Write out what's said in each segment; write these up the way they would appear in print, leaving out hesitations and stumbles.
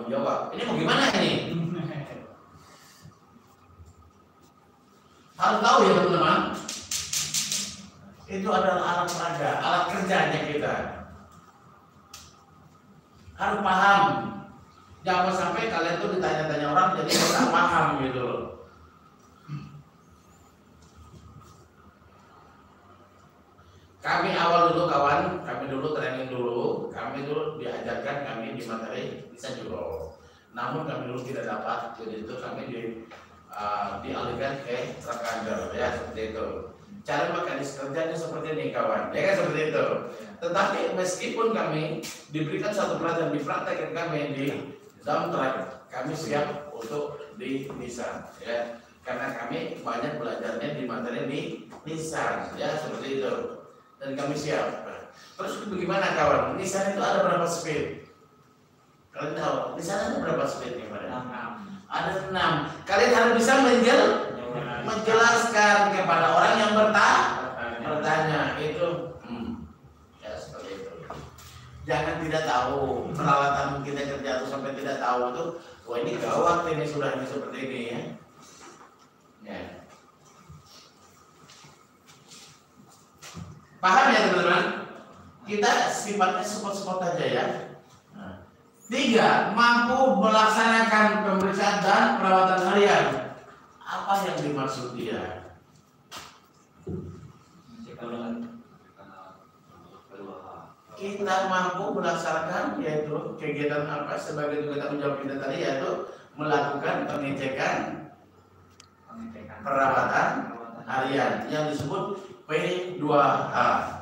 tanggung jawab. Ini mau gimana ini? Harus tahu ya teman-teman. Itu adalah alat peraga, alat kerjanya kita. Harus paham. Jangan sampai kalian tuh ditanya-tanya orang jadi nggak paham gitu loh. Kami awal dulu kawan, kami dulu training dulu, kami dulu diajarkan kami di materi bisa juga. Namun kami dulu tidak dapat, jadi itu kami dialihkan ke Trakander ya seperti itu. Cara mekanis kerjanya seperti ini kawan, ya kan seperti itu. Tetapi meskipun kami diberikan satu pelajaran dipraktekkan kami di dump truck, kami siap untuk di Nissan ya, karena kami banyak belajarnya di materi di Nissan ya seperti itu. Dan kami siap. Terus bagaimana kawan? Di sana itu ada berapa speed? Kalian tahu? Di sana ada berapa speed yang ada? 6. Ada 6. Kalian harus bisa menjelaskan kepada orang yang bertanya itu. Ya seperti itu. Jangan tidak tahu peralatan kita kerja itu sampai tidak tahu itu. Wah ini gawat ini sudah seperti ini ya. Ya. Paham ya teman-teman? Kita sifatnya support aja ya. 3. Mampu melaksanakan pemeriksaan dan perawatan harian. Apa yang dimaksud dia? Kita mampu melaksanakan yaitu kegiatan apa sebagai tanggung jawab kita tadi yaitu melakukan pengecekan perawatan harian yang disebut P2H.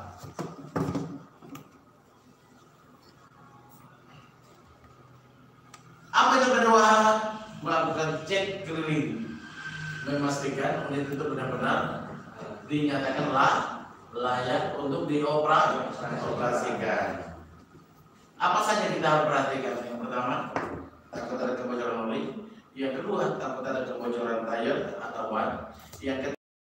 Apa itu P2H? Melakukan cek keliling, memastikan unit itu benar-benar dinyatakan layak untuk dioperasikan. Apa saja kita harus perhatikan? Yang pertama, takut ada kebocoran oli. Yang kedua, takut ada kebocoran tayar atau ban. Yang ketiga,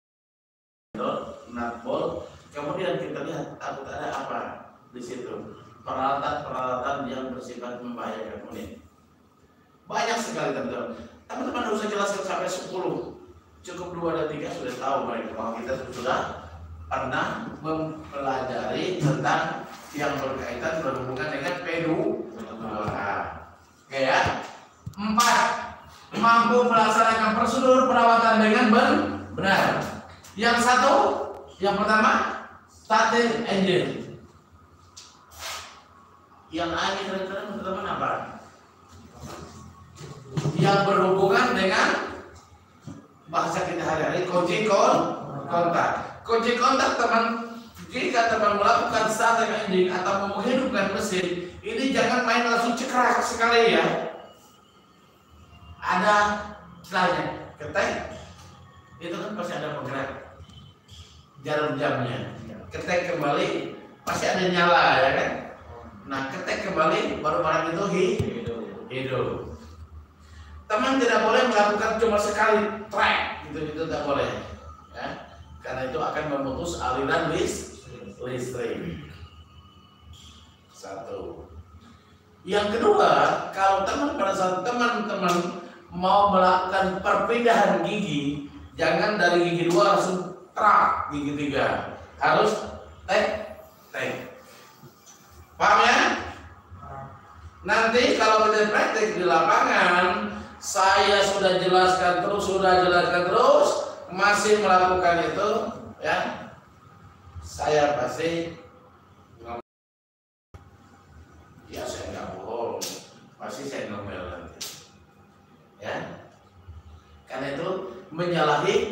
nutball. Kemudian kita lihat takut ada apa di situ, peralatan yang bersifat membahayakan unit. Banyak sekali teman-teman. Teman-teman harus saya jelaskan sampai 10. Cukup 2 dan 3 sudah tahu mereka bahwa kita sudah pernah mempelajari tentang yang berkaitan berhubungan dengan P2H. Oke ya. 4. Mampu melaksanakan prosedur perawatan dengan benar. Yang pertama, starting engine. Yang lain teman-teman apa? Yang berhubungan dengan bahasa kita hari-hari kunci kontak. Kunci kontak teman, jika teman melakukan starting engine atau menghidupkan mesin, ini jangan main langsung cekrak sekali ya. Ada istilahnya, ketek. Itu kan pasti ada penggerak. Jarum jamnya, ketek kembali pasti ada nyala ya kan. Nah ketek kembali baru barang itu hidup. Teman tidak boleh melakukan cuma sekali track itu tidak boleh ya, karena itu akan memutus aliran listrik. 1. Yang kedua, kalau pada saat teman-teman mau melakukan perpindahan gigi, jangan dari gigi 2 langsung trak gigi 3, harus tek. Paham ya? Nanti kalau kita praktek di lapangan, saya sudah jelaskan terus, masih melakukan itu ya, saya pasti ya saya nggak bohong, pasti saya ngomel nanti ya, karena itu menyalahi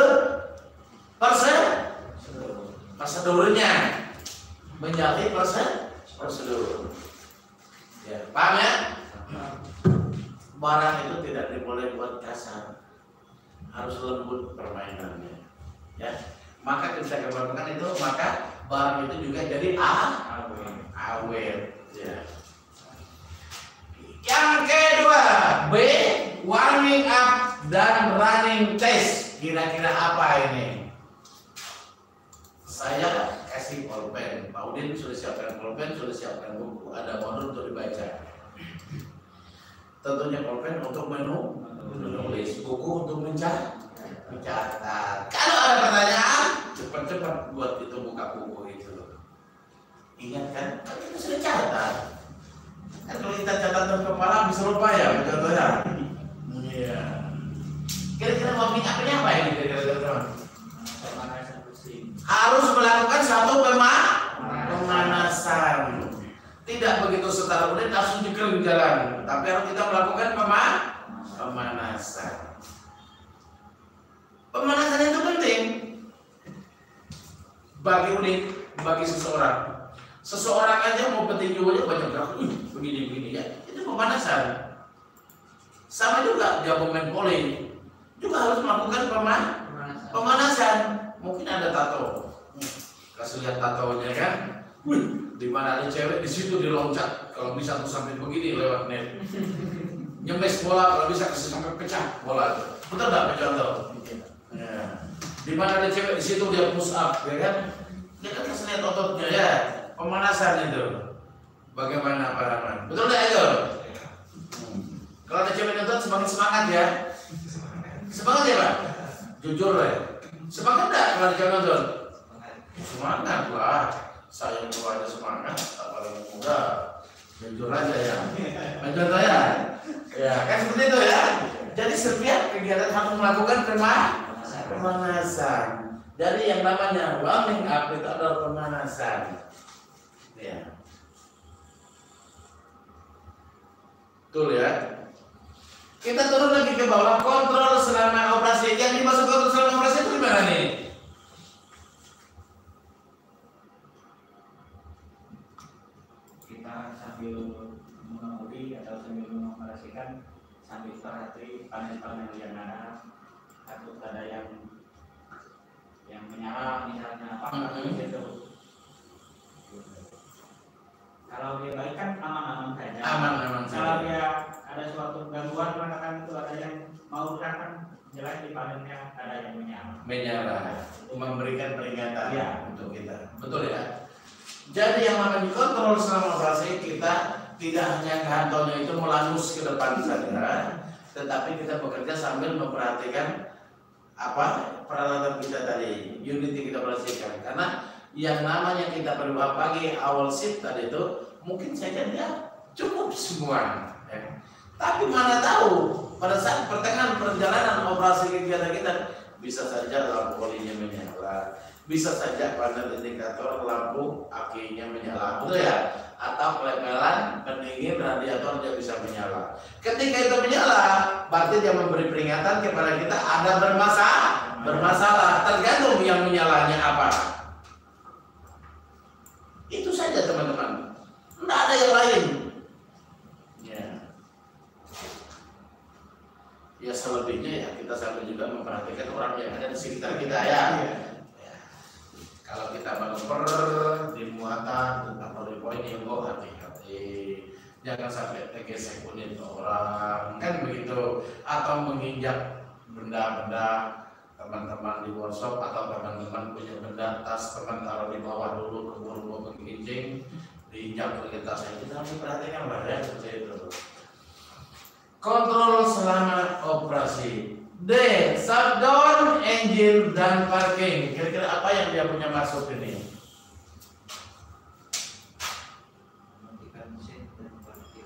prosedurnya, menyalahi prosedur. Ya, paham ya? Barang itu tidak boleh buat kasar, harus lembut permainannya. Ya, maka kita kembangkan itu, maka barang itu juga jadi awet. Ya. Yang kedua, B, warming up dan running test. Kira-kira apa ini? Saya kasih pulpen. Pak Udin sudah siapkan pulpen, sudah siapkan buku, ada modul untuk dibaca. tentunya pulpen untuk menulis, buku untuk mencatat. Kalau ada pertanyaan, cepat-cepat buat itu buka buku itu. Ingat kan kita sudah catat. Kan kalau kita catatan kepala bisa lupa ya, contohnya. Iya. Kira-kira mobbing apa ini kira-kira? Harus melakukan satu pemanasan. Tidak begitu setelah udah langsung dikerjakan jalan, tapi harus kita melakukan pemanasan. Pemanasan itu penting bagi seseorang. Seseorang aja mau petinju aja banyak gerak, begini ya, itu pemanasan. Sama juga dia pemain volley juga harus melakukan pemanasan. Mungkin ada tato, kasih lihat tatonya kan, di mana ada cewek di situ diloncat, kalau bisa tuh sampai begini lewat net, nyemes bola kalau bisa kasih sampai pecah bola, betul nggak contoh? Ya. Di mana ada cewek di situ dia push up, ya kan? Dia kan kasih lihat ototnya ya, pemanasan itu. Bagaimana Pak Rahman? Betul nggak itu? Kalau ada cewek nonton semakin semangat ya. Semangat ya Pak? Jujur ya. Semangat nggak kalau ada cewek nonton? Semangat lah. Saya juga ada semangat, apalagi muda. Jujur aja ya. Contoh ya. Ya kan seperti itu ya. Jadi setiap kegiatan harus melakukan pemanasan. Jadi yang namanya warming up itu adalah pemanasan. Ya. Betul ya. Kita turun lagi ke bawah, kontrol selama operasi. Yang dimaksud kontrol selama operasi itu gimana nih? Kita sambil mengemudi atau sambil mengoperasikan, sambil perhati panel-panel yang ada, takut ada yang menyala misalnya apa gitu. Kalau dia baik kan aman-aman saja. Aman-aman saja. Kalau dia ada suatu gangguan, maka kan itu ada yang mau gerakan jelas di panelnya ada yang menyala. Memberikan peringatan ya untuk kita. Betul ya. Jadi yang namanya kontrol selama operasi kita tidak hanya kantornya itu melangus ke depan saja, tetapi kita bekerja sambil memperhatikan apa peralatan kita tadi, unit yang kita operasikan. Karena yang namanya kita perlu pagi awal shift tadi itu mungkin saja dia cukup semua, ya. Tapi mana tahu pada saat pertengahan perjalanan operasi kegiatan kita bisa saja lampu olinya menyala, bisa saja panel indikator lampu akinya menyala, betul ya? Atau pelepelan pendingin radiator dia bisa menyala. Ketika itu menyala, berarti dia memberi peringatan kepada kita ada bermasalah. Tergantung yang menyalanya apa. Itu saja teman-teman. Tidak ada yang lain. Ya selebihnya ya kita sambil juga memperhatikan orang yang ada di sekitar kita ya. Kalau kita manuver di muatan atau di poin yang hati-hati, jangan sampai tergesek unit orang kan begitu, atau menginjak benda-benda teman-teman di workshop atau teman-teman punya benda tas teman taruh di bawah dulu keburu mengincing diinjak ke tasnya, kita harus perhatikan lah ya seperti itu. Kontrol selama operasi. D. Shutdown engine dan parking. Kira-kira apa yang dia punya maksud ini? Matikan mesin dan parkir.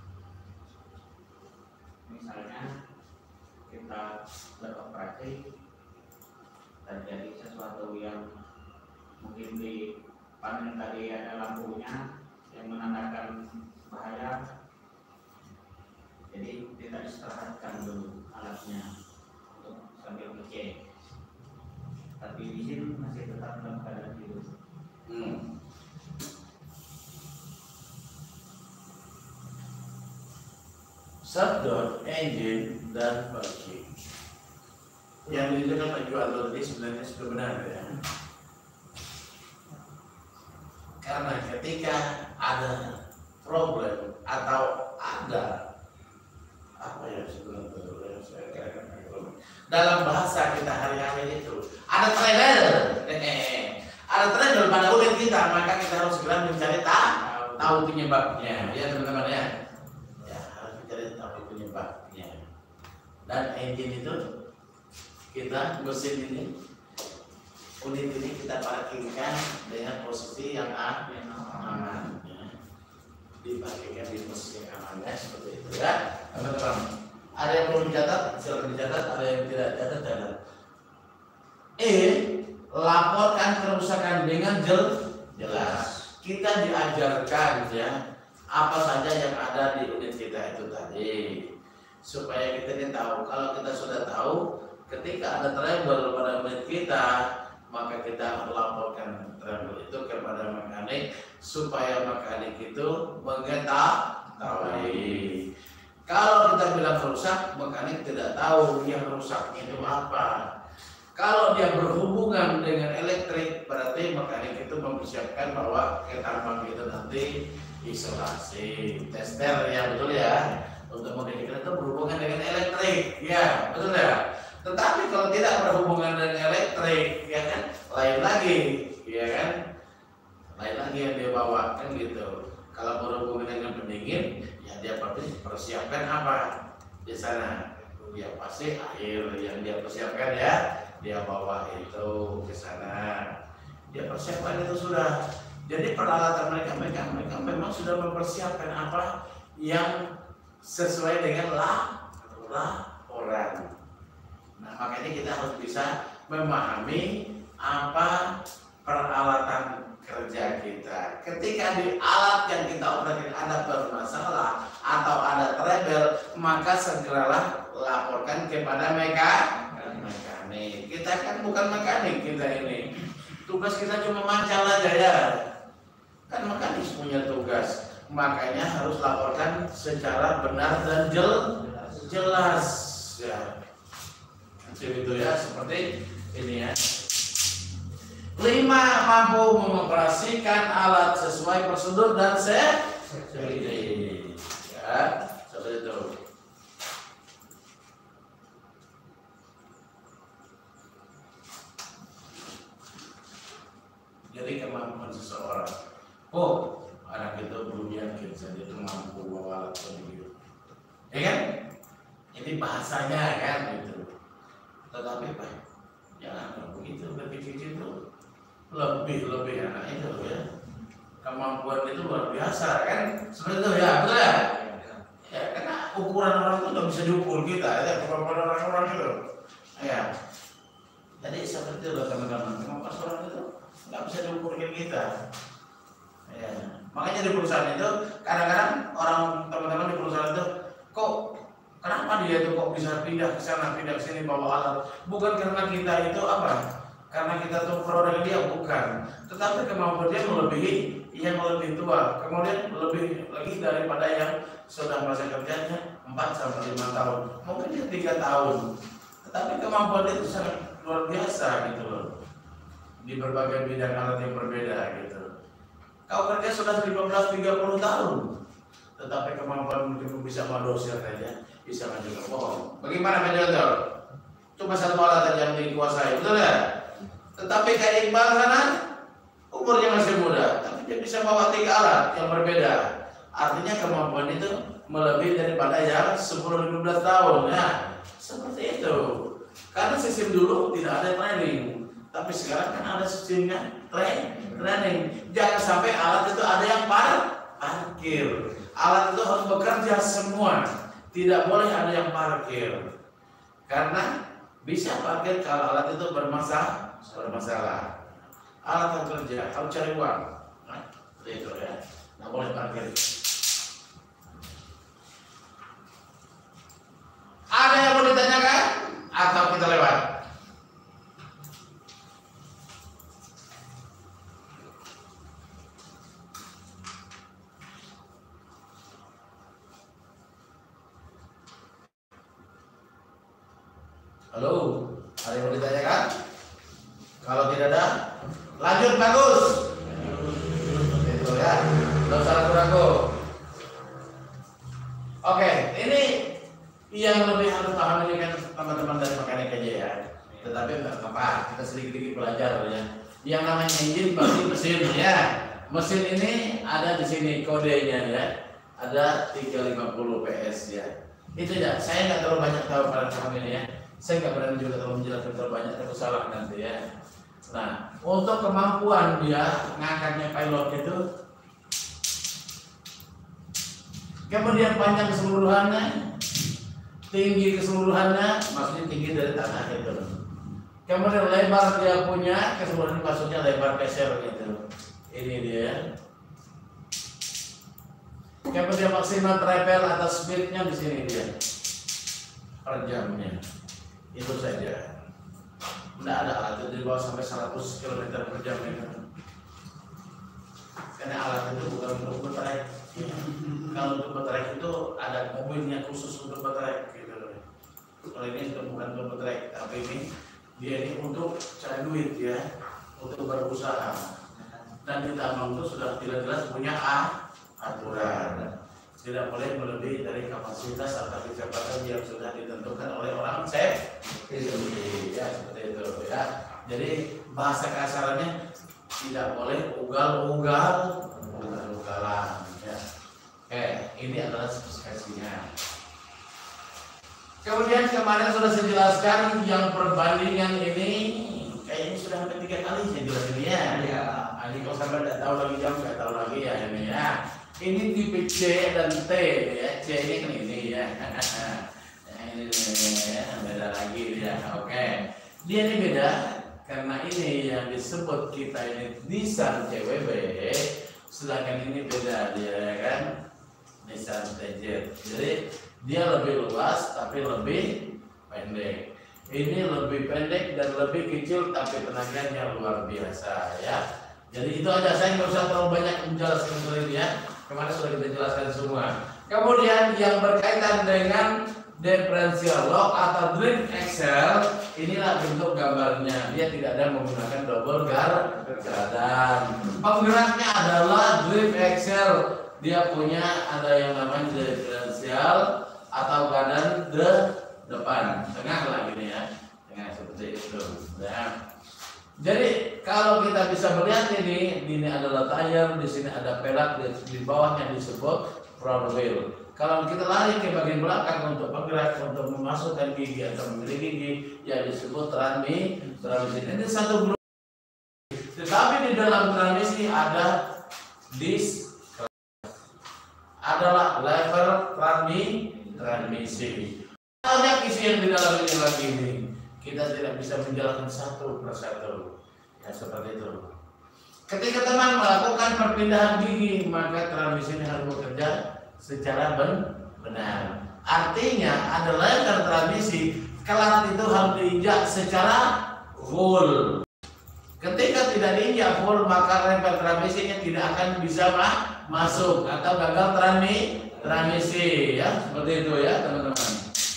Misalnya kita beroperasi, terjadi sesuatu yang mungkin di panel tadi ada lampunya yang menandakan bahaya. Jadi kita istirahatkan dulu alatnya untuk sambil ngecek. Tapi mesin masih tetap dalam keadaan hidup. Shutdown engine dan parking. Yang ditunjukkan Pak Juwanto tadi sebenarnya sudah benar ya. Karena ketika ada problem atau ada apa ya sebenarnya dalam bahasa kita hari-hari itu ada trouble pada unit kita, maka kita harus segera mencari tahu penyebabnya ya teman-teman ya harus mencari tahu Dan engine itu kita mesin ini, unit ini kita parkirkan dengan posisi yang aman, ya. Diparkirkan di posisi yang aman, ya, seperti itu ya teman-teman. Ada yang perlu dicatat, silakan dicatat. Ada yang tidak catat. Laporkan kerusakan dengan jelas. Kita diajarkan ya apa saja yang ada di unit kita itu tadi, supaya kita ini tahu. Kalau kita sudah tahu, ketika ada trouble pada unit kita, maka kita melaporkan trouble itu kepada mekanik supaya mekanik itu mengetahui. Kalau kita bilang rusak, mekanik tidak tahu yang rusaknya itu apa. Kalau dia berhubungan dengan elektrik, berarti mekanik itu mempersiapkan bahwa tambang itu nanti isolasi, tester ya, betul ya. Untuk mekanik itu berhubungan dengan elektrik, ya betul ya. Tetapi kalau tidak berhubungan dengan elektrik, ya kan, lain lagi, ya kan, lain lagi yang dia bawa kan gitu. Kalau berhubungan dengan pendingin, ya dia persiapkan apa di sana? Ya pasti air yang dia persiapkan ya. Dia bawa itu ke sana, dia persiapkan itu sudah. Jadi peralatan mereka memang sudah mempersiapkan apa yang sesuai dengan laporan. Nah makanya kita harus bisa memahami apa peralatan kerja kita. Ketika di alat yang kita operasi ada bermasalah atau ada trouble, maka segeralah laporkan kepada mekanik. Kita kan bukan mekanik, kita ini tugas kita cuma mancal aja ya. Kan mekanik punya tugas, makanya harus laporkan secara benar dan jelas ya. Itu ya, seperti ini ya. 5. Mampu mengoperasikan alat sesuai prosedur dan safety ya, seperti itu. Jadi kemampuan seseorang, anak itu belum yakin saja itu mampu bawa alat begitu, ya kan? Ini bahasanya kan itu. Tetapi Pak, jangan begitu, berpikir itu lebih anak itu ya. Kemampuan itu luar biasa kan? Seperti itu ya, betul ya? Ya karena ukuran orang itu nggak bisa diukur kita, ya kemampuan orang itu. Ya, jadi seperti itu teman-teman, kemampuan orang itu nggak bisa diukur kita. Ya. Makanya di perusahaan itu kadang-kadang orang teman-teman di perusahaan itu kok kenapa dia itu kok bisa pindah ke sana pindah ke sini bawa alat? Bukan karena kita itu apa? Karena kita tuh pro dari dia, bukan. Tetapi kemampuan dia melebihi yang lebih tua, kemudian lebih lagi daripada yang sudah masa kerjanya 4 sampai 5 tahun, mungkin dia 3 tahun. Tetapi kemampuan dia itu sangat luar biasa gitu loh. Di berbagai bidang alat yang berbeda gitu. Kau kerja sudah 15-30 tahun, tetapi kemampuan mungkin bisa manusia saja, bisa juga bohong. Bagaimana mencontoh? Cuma satu alat yang dikuasai, betul ya? Tetapi kayak Iqbal sana, umurnya masih muda, tapi dia bisa bawa 3 alat yang berbeda. Artinya kemampuan itu melebihi daripada yang 10-15 tahun. Nah, seperti itu. Karena sistem dulu tidak ada training. Tapi sekarang kan ada sistemnya training. Jangan sampai alat itu ada yang parkir. Alat itu harus bekerja semua. Tidak boleh ada yang parkir. Karena bisa parkir kalau alat itu bermasalah. Alat yang kerja harus cari uang. Nah, itu ya. Nggak boleh parkir. Ada yang mau ditanyakan atau kita lewat? Halo, ada yang mau ditanyakan? Kalau tidak ada, lanjut bagus. Itu ya, tidak usah ragu-ragu. Oke, ini yang lebih harus paham ini kan teman-teman dari mekanik aja ya. Tetapi nggak apa-apa, kita sedikit-sedikit belajar ya. Yang namanya engine pasti mesin ya. Mesin ini ada di sini kodenya ya. ada 350 PS ya. Itu ya, saya nggak terlalu banyak tahu pada kami ini ya. Saya nggak berani juga terlalu menjelaskan terlalu banyak, terlalu salah nanti ya. Nah, untuk kemampuan dia ngangkatnya pilot itu, kemudian panjang keseluruhannya, tinggi keseluruhannya, maksudnya tinggi dari tanah itu. Kemudian lebar dia punya keseluruhan, maksudnya lebar peser gitu. Ini dia. Kemudian maksimal travel atau speednya di sini dia per jamnya. Itu saja. Tidak ada alat itu di bawah sampai 100 km per jam itu. Karena alat itu bukan untuk bertrek. Kalau untuk bertrek itu ada mobilnya khusus untuk bertrek gitu. Kalau ini bukan untuk bertrek, tapi ini dia ini untuk cari duit ya, untuk berusaha. Dan di tambang itu sudah tidak jelas punya aturan. Tidak boleh melebihi dari kapasitas atau kecepatan yang sudah ditentukan oleh orang safety ya, seperti itu ya. Jadi bahasa kasarannya tidak boleh ugal-ugalan ya. Ini adalah spesifikasinya. Kemudian kemarin sudah saya jelaskan yang perbandingan ini kayaknya sudah hampir 3 kali saya jelasin ya. Ini kalau sampai tidak tahu lagi jam, nggak tahu lagi ya ini ya. Ini tipe C dan T ya. C ini kan ini ya. Ini ya, beda lagi ya. Oke. Dia ini beda karena ini yang disebut kita ini Nissan CWB, sedangkan ini beda dia ya kan. Nissan TZ. Jadi dia lebih luas tapi lebih pendek. Ini lebih pendek dan lebih kecil tapi tenaganya luar biasa ya. Jadi itu aja, saya nggak usah terlalu banyak menjelaskan soal ini ya. Kemarin sudah kita jelaskan semua. Kemudian yang berkaitan dengan differential lock atau drift axle, inilah bentuk gambarnya. Dia tidak ada menggunakan double garadan. Penggeraknya adalah drift axle. Dia punya ada yang namanya differential atau garadan depan, tengah lah gini ya, tengah seperti itu. Nah, jadi kalau kita bisa melihat ini adalah tayar, di sini ada pelak, di bawahnya disebut front wheel. Kalau kita lari ke bagian belakang untuk bergerak, untuk memasukkan gigi atau memilih gigi, yang disebut transmisi. Ini satu grup. Tetapi di dalam transmisi ada disk, adalah lever transmisi. Banyak isi yang di dalam ini lagi ini. Kita tidak bisa menjalankan satu persatu. Ya seperti itu. Ketika teman melakukan perpindahan gigi, maka transmisi ini harus bekerja secara benar. Artinya ada lever transmisi, kelat itu harus diinjak secara full. Ketika tidak diinjak full, maka lever transmisinya tidak akan bisa masuk atau gagal transmisi. Ya seperti itu ya teman-teman.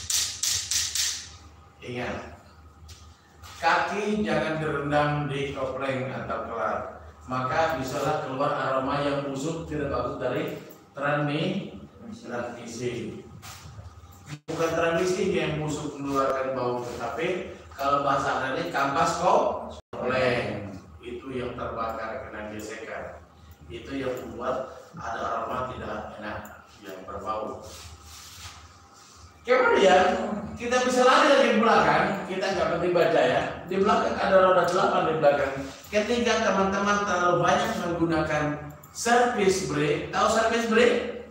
Ingat, kaki jangan direndam di kopling atau kelat, maka bisalah keluar aroma yang busuk tidak bagus dari transmisi. Bukan transmisi yang busuk mengeluarkan bau, tetapi kalau bahasa Arabnya kampas kopling itu yang terbakar kena gesekan, itu yang membuat ada aroma tidak enak yang berbau. Kemudian kita bisa lari lagi di belakang, kita nggak penting baca ya. Di belakang ada roda 8 di belakang. Ketika teman-teman terlalu banyak menggunakan service brake, tahu service brake?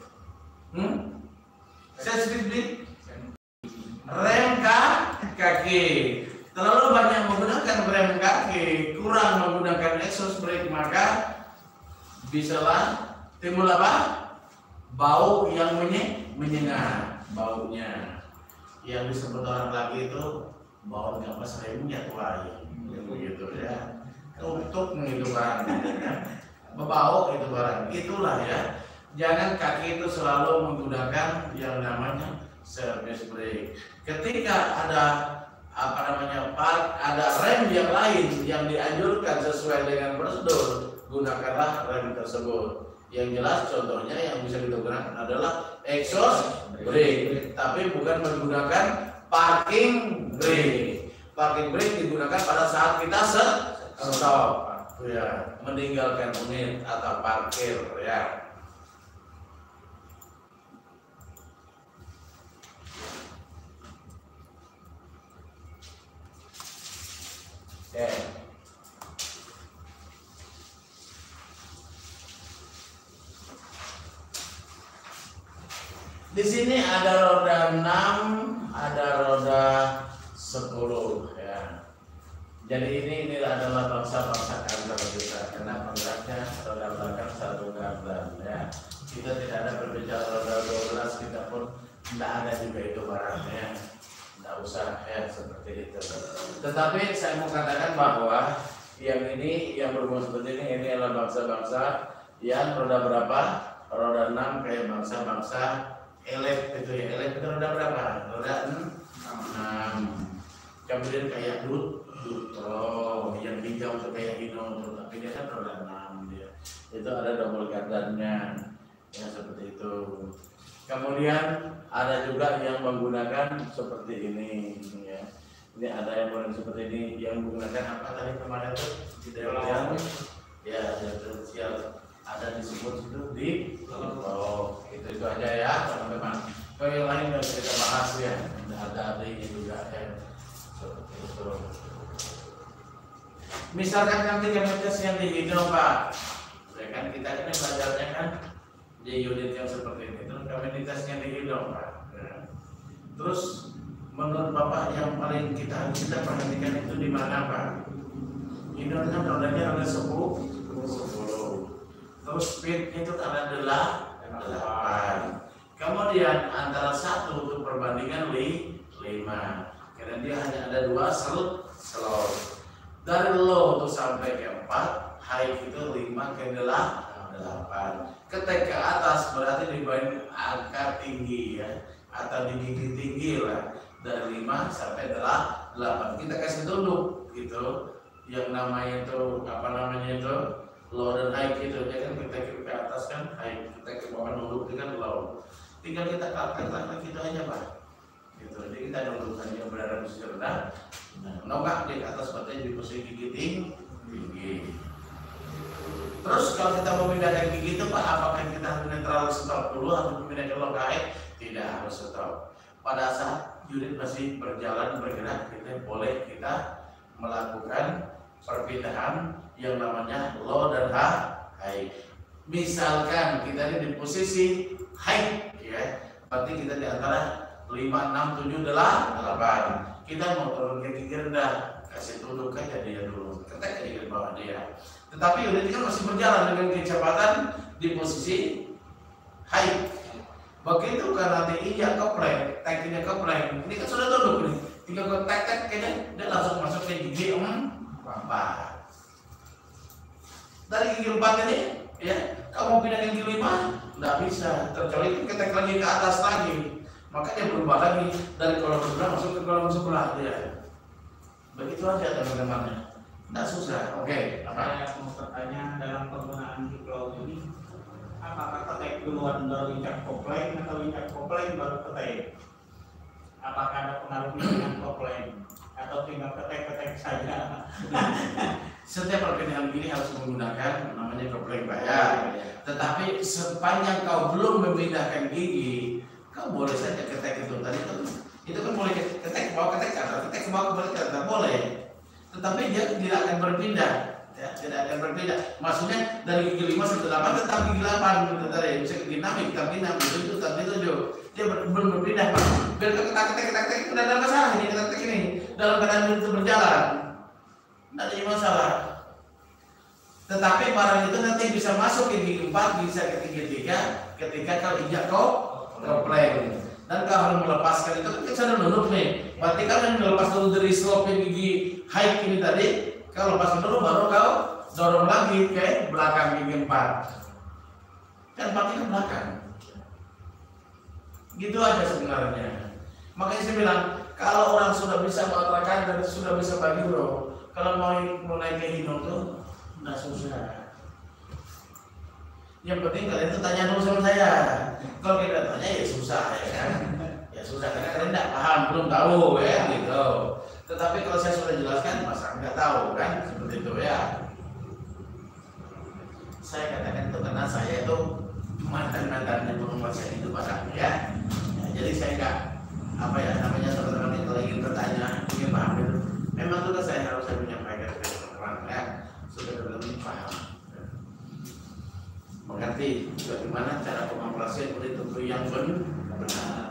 Service brake? Rem kaki. Terlalu banyak menggunakan rem kaki, kurang menggunakan exhaust brake, maka bisalah timbul apa? Bau yang menyengat. Baunya yang disebut orang lagi itu bau nggak pas remnya tuh begitu ya, untuk itu barang berbau itu barang, itulah ya. Jangan kaki itu selalu menggunakan yang namanya service brake. Ketika ada ada rem yang lain yang dianjurkan sesuai dengan prosedur, gunakanlah rem tersebut. Yang jelas contohnya yang bisa digunakan adalah exhaust brake, tapi bukan menggunakan parking brake. Parking brake digunakan pada saat kita stop, ya, meninggalkan unit atau parkir, ya. Di sini ada roda 6, ada roda 10 ya. Jadi ini adalah bangsa-bangsa kantor kita karena penggeraknya roda belakang 1 gardan ya. Kita tidak ada berbicara roda 12, kita pun tidak ada juga itu barangnya. Tidak usah ya seperti itu. Tetapi saya mau katakan bahwa yang ini yang berumur seperti ini adalah bangsa-bangsa yang roda berapa? Roda 6 kayak bangsa-bangsa elef itu ya. Elef itu roda berapa? Roda 6. Kemudian kayak Dutro yang hijau itu kayak hino, tapi dia kan roda 6 dia. Itu ada double gardannya ya seperti itu. Kemudian ada juga yang menggunakan seperti ini ya. Ini ada yang menggunakan seperti ini yang menggunakan apa tadi kemarin itu ideal ya diferensial ada disebut itu di itu aja ya teman-teman. Kalau yang lain harus kita bahas ya. Ada ini juga ya seperti itu. Misalkan nanti kemenkes yang di hidung Pak, ya kan kita ini belajarnya kan di unit yang seperti ini. Terus komunitasnya di hidung Pak. Ya. Terus menurut Bapak yang paling kita perhatikan itu di mana Pak? Hidung kan rodanya ada 10. Terus speed itu ada 8. Kemudian antara 1 untuk perbandingan 5. Karena dia hanya ada 2 slow. Dari low itu sampai ke 4, high itu 5 ke 8. Ketek ke atas berarti dibanding angka tinggi ya, atau di gigi tinggi lah. Dari 5 sampai 8. Kita kasih tunduk gitu. Yang namanya itu apa namanya itu low dan high gitu. Ya kan kita ke atas kan high, kita ke bawah nunduk itu kan low. Tinggal kita kalkulasi gitu aja Pak. Gitu. Jadi kita nunduk aja berada di posisi rendah. Nongak di atas berarti di posisi gigi tinggi. Terus kalau kita memindahkan gigi itu Pak, apakah kita harus netral stop dulu atau memindahkan low ke high? Tidak harus stop. Pada saat unit masih berjalan bergerak, boleh kita melakukan perpindahan yang namanya low dan high. Misalkan kita ini di posisi high ya, berarti kita di antara 5, 6, 7, 8. Kita mau turun ke gigi rendah, kasih tunduk aja dia dulu, ketek aja di bawah dia. Tetapi unit ini kan masih berjalan dengan kecepatan di posisi high. Begitu kan nanti iya kepleng, tekinya kepleng, ini kan sudah tunduk nih. Tinggal ke tek kayaknya dia langsung masuk ke gigi 4. Dari gigi 4 ini ya, kamu pindah ke gigi 5 nggak bisa, kecuali ketek lagi ke atas lagi. Makanya berubah lagi dari kolom sebelah masuk ke kolom sebelah ya. Begitu aja teman-temannya. Nggak susah. Oke. Saya mau bertanya dalam penggunaan hiplo ini, apakah ketek duluan baru injak kopling atau injak kopling baru ketek? Apakah ada pengaruhnya dengan kopling atau tinggal ketek saja? Setiap perpindahan gini harus menggunakan namanya kopling Pak ya. Tetapi sepanjang kau belum memindahkan gigi, kau boleh saja ketek itu tadi itu kan boleh ketek ke bawah, ketek ke atas, ketek ke bawah, kembali ke atas boleh. Tetapi dia tidak akan berpindah, ya, tidak akan berpindah. Maksudnya dari gigi 5 sampai 8 tetap gigi 8 gitu tadi, bisa ke gigi 6, tetap gigi 6, itu tetap 7. Dia belum berpindah Pak. Biar ketek itu tidak ada masalah ini ketek ini dalam keadaan itu berjalan, tidak ada masalah. Tetapi barang itu nanti bisa masuk ke gigi 4, bisa ke gigi 3 ketika kau injak kopling. Dan kau harus melepaskan itu kan kita duduk nih. Berarti kau yang melepas dulu dari slope gigi high ini tadi, kau lepaskan dulu baru kau dorong lagi ke belakang gigi 4. Kan 4 ke belakang. Gitu aja sebenarnya. Makanya saya bilang kalau orang sudah bisa mengotrakan dan sudah bisa bagi bro, kalau mau naik ke hidung tuh nggak susah. Yang penting kalian itu tanya dulu sama saya. Kalau kita tanya ya susah ya kan. Ya susah karena kalian tidak paham, belum tahu ya gitu. Tetapi kalau saya sudah jelaskan masa nggak tahu kan seperti itu ya. Saya katakan itu karena saya itu mantan-mantannya penguasa itu barang ya. Jadi saya nggak apa ya namanya teman-teman itu ingin bertanya, ingin paham itu. Memang tugas saya harus saya menyampaikan ke teman-teman ya. Sudah lebih paham. Mengerti bagaimana cara pengoperasian unit untuk yang benar. benar.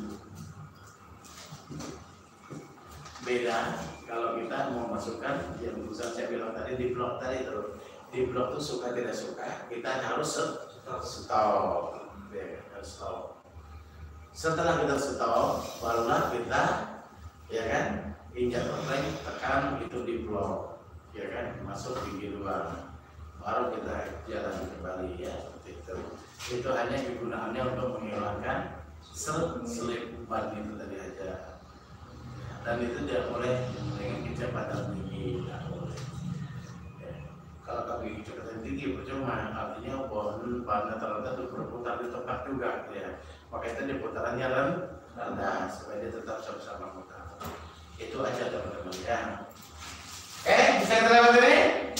Beda kalau kita mau masukkan yang bisa saya bilang tadi di blog tadi itu, di blog itu suka tidak suka kita harus stop. Harus stop. Setelah kita stop, barulah kita ya kan injak rem, tekan itu di blok, ya kan masuk gigi luar, baru kita jalan kembali ya seperti itu. Itu hanya kegunaannya untuk menghilangkan selip ban itu tadi aja. Dan itu tidak boleh dengan kecepatan tinggi, tidak boleh. Ya. Kalau kami kecepatan tinggi percuma, artinya ban rata-rata itu berputar di tempat juga, ya. Makanya itu putarannya rendah supaya dia tetap sama-sama putar. Itu aja teman-teman ya. Bisa kita lewat ini?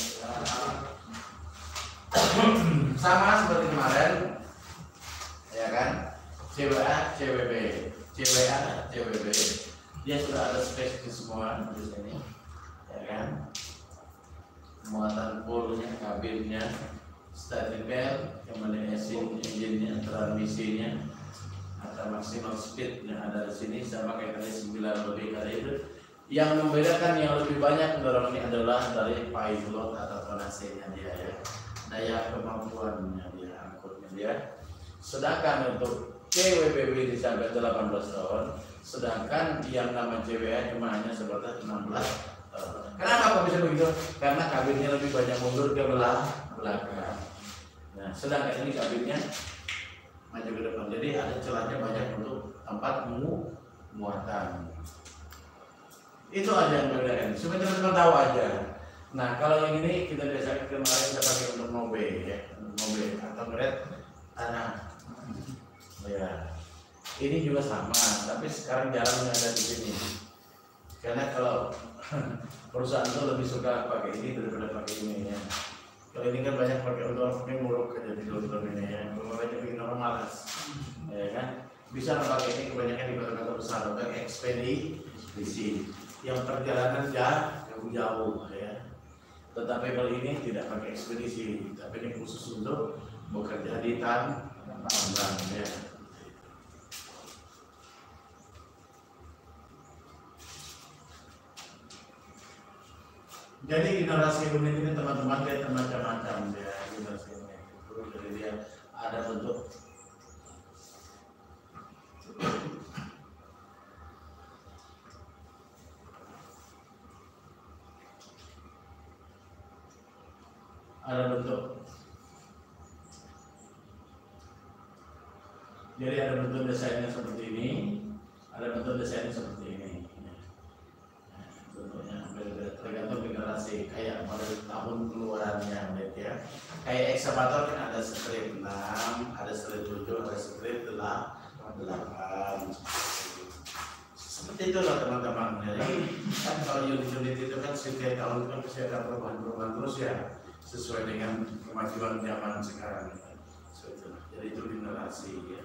Sama seperti kemarin, ya kan? CWA, CWB, CWA, CWB. Dia sudah ada spek semua di sini, ya kan? Muatan bolnya, kabinnya, starting belt, kemudian engine-nya, transmisinya, ada maksimal speednya ada di sini sama kayak tadi 9 lebih kali itu. Yang membedakan yang lebih banyak mendorong ini adalah dari pilot atau tonasenya dia ya, daya kemampuannya dia, angkutnya dia. Sedangkan untuk CWBB sampai 18 tahun, sedangkan yang nama CWA cuma hanya sebatas 16 tahun. Kenapa kok bisa begitu? Karena kabinnya lebih banyak mundur ke belakang. Nah, sedangkan ini kabinnya maju ke depan, jadi ada celahnya banyak untuk tempat muatan. Itu aja yang berbeda, supaya teman-teman tahu aja. Nah, kalau yang ini kita biasa kemarin kita pakai untuk mobil ya, mobil atau ngeret tanah. Ya, ini juga sama, tapi sekarang jarang ada di sini. Karena kalau perusahaan itu lebih suka pakai ini daripada pakai ini ya. Kalau ini kan banyak pakai untuk muruk aja di dalam ini ya. Kalau banyak bikin orang malas, ya kan? Bisa pakai ini kebanyakan di kota-kota besar untuk ekspedisi yang perjalanan jauh ya. Tetapi kalau ini tidak pakai ekspedisi, tapi ini khusus untuk bekerja di tambang ya. Jadi generasi unit ini teman-teman lihat macam-macam ya, generasi unit itu. Jadi dia ada bentuk jadi ada bentuk desainnya seperti ini, ada bentuk desainnya seperti ini. Tergantung generasi, kayak model tahun keluarannya ya. Kayak ekskavator kan ada strip 6, ada strip 7, ada strip 8. Seperti itu loh teman-teman. Jadi kan kalau unit-unit itu kan setiap tahun kan pasti ada perubahan-perubahan terus ya, sesuai dengan kemajuan zaman sekarang. Jadi itu generasi ya.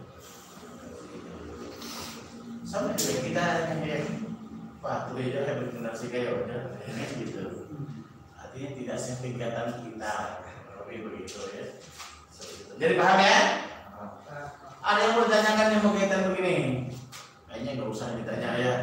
Sama juga kita waktu itu ya bergenerasi kayak udah gitu, artinya tidak setingkatan kita, lebih begitu ya. Jadi paham ya? Ada yang mau ditanyakan yang berkaitan begini? Kayaknya nggak usah ditanya ya.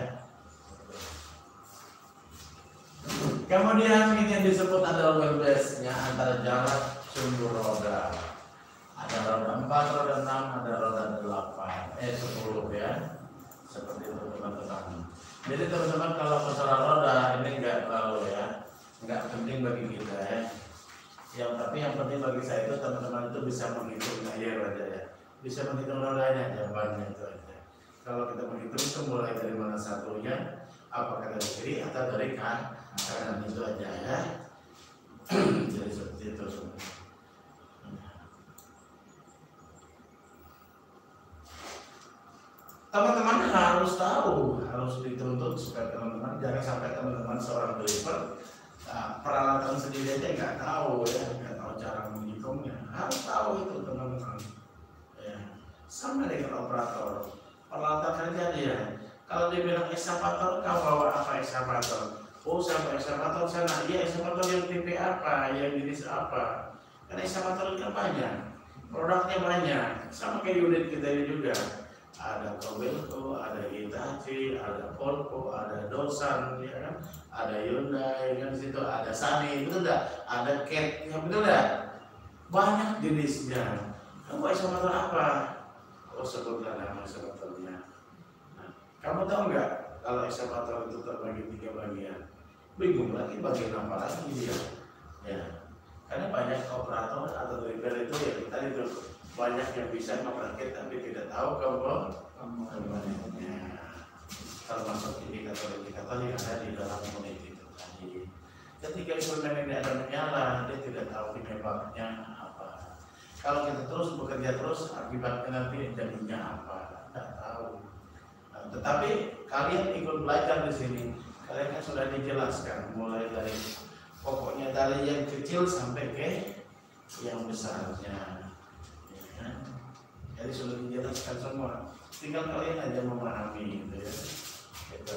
Kemudian ini yang disebut adalah wheelbase-nya antara jarak sumbu roda. Ada roda 4, roda 6, ada roda 8, 10 ya. Seperti itu teman-teman. Jadi teman-teman kalau masalah roda ini nggak terlalu ya, nggak penting bagi kita ya. Tapi yang penting bagi saya itu teman-teman itu bisa menghitung layar aja ya, bisa menghitung rodanya, jawabannya itu aja. Kalau kita menghitung itu mulai dari mana satunya, apakah dari kiri atau dari kanan, itu aja ya. Jadi seperti itu sebenarnya. Teman-teman harus tahu, harus dituntut supaya teman-teman jangan sampai teman-teman seorang driver peralatan sendiri aja nggak tahu ya, nggak tahu cara menghitungnya. Harus tahu itu teman-teman. Ya. Sama dengan operator, peralatan kerja dia. Kalau dia bilang ekskavator, kau bawa apa ekskavator? Oh, sama ekskavator sana. Iya, ekskavator yang tipe apa, yang jenis apa? Karena ekskavator itu kan banyak, produknya banyak. Sama kayak unit kita ini juga. ada Kobelco, ada Hitachi, ada Polco, ada Dosan, ya kan? Ada Hyundai, kan situ ada Sany, betul enggak? Ada Cat, ya betul enggak? Banyak jenisnya. Kamu eskavator apa? Oh, sebutlah nama eskavatornya. Nah, kamu tahu nggak kalau eskavator itu terbagi 3 bagian? Bingung lagi bagian apa lagi dia? Ya, karena banyak operator atau driver itu ya kita itu banyak yang bisa merakit tapi tidak tahu komponennya. Termasuk indikator-indikator yang ada di dalam unit itu tadi. Ketika instrumen ini ada menyala, dia tidak tahu penyebabnya apa. Kalau kita terus bekerja terus, akibatnya nanti jadinya apa? Tidak tahu. Nah, tetapi kalian ikut belajar di sini, kalian kan sudah dijelaskan mulai dari pokoknya dari yang kecil sampai ke yang besarnya. Jadi sudah dijelaskan semua, tinggal kalian aja memahami gitu ya. Gitu.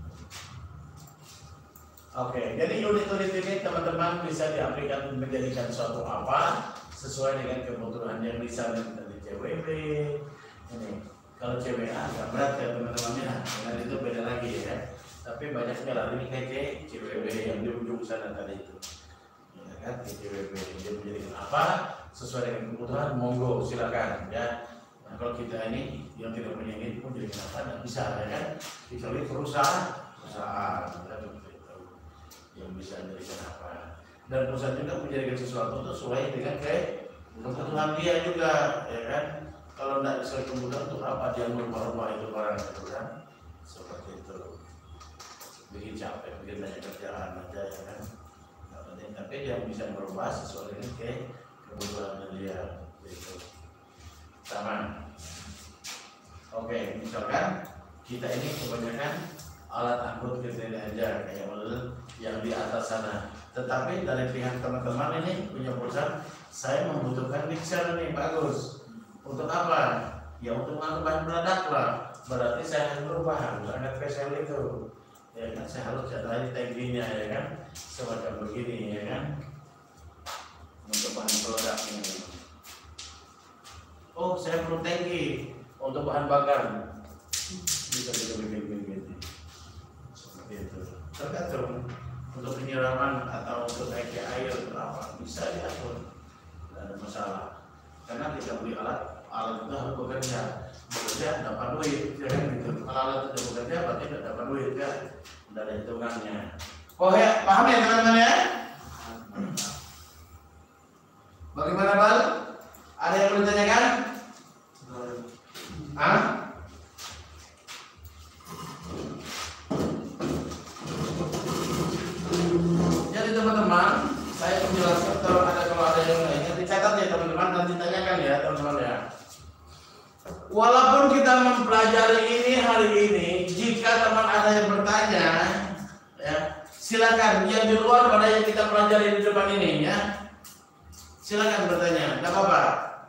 Oke, jadi unit-unit ini teman-teman bisa diaplikasikan menjadikan suatu apa sesuai dengan kebutuhan yang misalnya dari CWB. Ini kalau CWA agak berat ya teman-teman ya, dengan itu beda lagi ya. Tapi banyaknya lari ke CWB yang di ujung sana tadi itu. Ya kan, CWB dia menjadikan apa sesuai dengan kebutuhan, monggo silakan ya. Nah, kalau kita ini yang tidak punya ini pun jadi apa tidak bisa ya kan, kecuali perusahaan kan, gitu. Yang bisa menjadikan apa, dan perusahaan juga menjadikan sesuatu itu sesuai dengan kebutuhan dia juga ya kan. Kalau tidak sesuai kebutuhan untuk apa dia merubah-rubah itu barang itu kan, seperti itu. Bikin capek, bikin banyak kerjaan aja ya kan. Tapi dia bisa merubah sesuai dengan kebutuhan dia gitu. Sama. Oke, misalkan kita ini kebanyakan alat angkut gede aja kayak model yang di atas sana. Tetapi dari pihak teman-teman ini punya perusahaan, saya membutuhkan mixer nih bagus. Untuk apa? Ya untuk mengangkut bahan peledak lah. Berarti saya harus berubah, harus ada spesial itu. Ya kan, saya harus cari tangkinya ya kan, semacam begini ya kan. Untuk bahan peledaknya. Oh, saya perlu tangki untuk bahan bakar. Bisa kita bikin seperti itu. Tergantung untuk penyiraman atau untuk tangki air berapa bisa diatur, tidak ada masalah. Karena kita beli alat itu harus bekerja dapat duit, ya kan gitu. Kalau alat tidak bekerja berarti tidak dapat duit kan, tidak ada hitungannya. Oh ya, paham ya teman-teman ya? Bagaimana Bal? Ada yang belum ditanyakan? Jadi teman-teman, saya menjelaskan kalau ada yang lainnya dicatat ya teman-teman dan ditanyakan ya teman-teman ya. Walaupun kita mempelajari ini hari ini, jika teman ada yang bertanya, ya silakan. Yang di luar pada yang kita pelajari di depan ini ya, silakan bertanya, tidak apa-apa.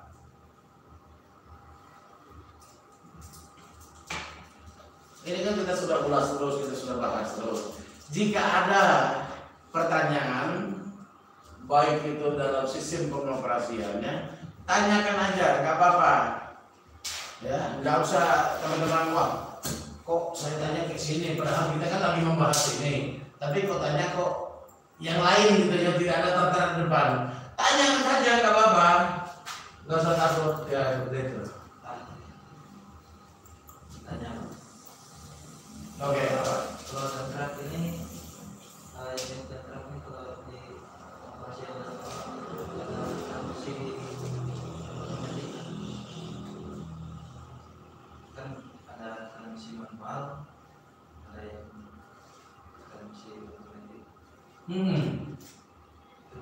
Ini kan kita sudah ulas terus, kita sudah bahas terus. Jika ada pertanyaan, baik itu dalam sistem pengoperasiannya, tanyakan aja, nggak apa-apa. Ya, nggak usah teman-teman wah, kok saya tanya ke sini, padahal kita kan lagi membahas ini. Tapi kok tanya kok yang lain gitu yang tidak ada tertera di depan. Tanyakan saja, nggak apa-apa, nggak usah takut ya seperti itu. Tanya. Oke, kalau kontrak ini yang kontrak ini kalau di operasi kan ada transmisi manual, ada yang transmisi otomatis. Itu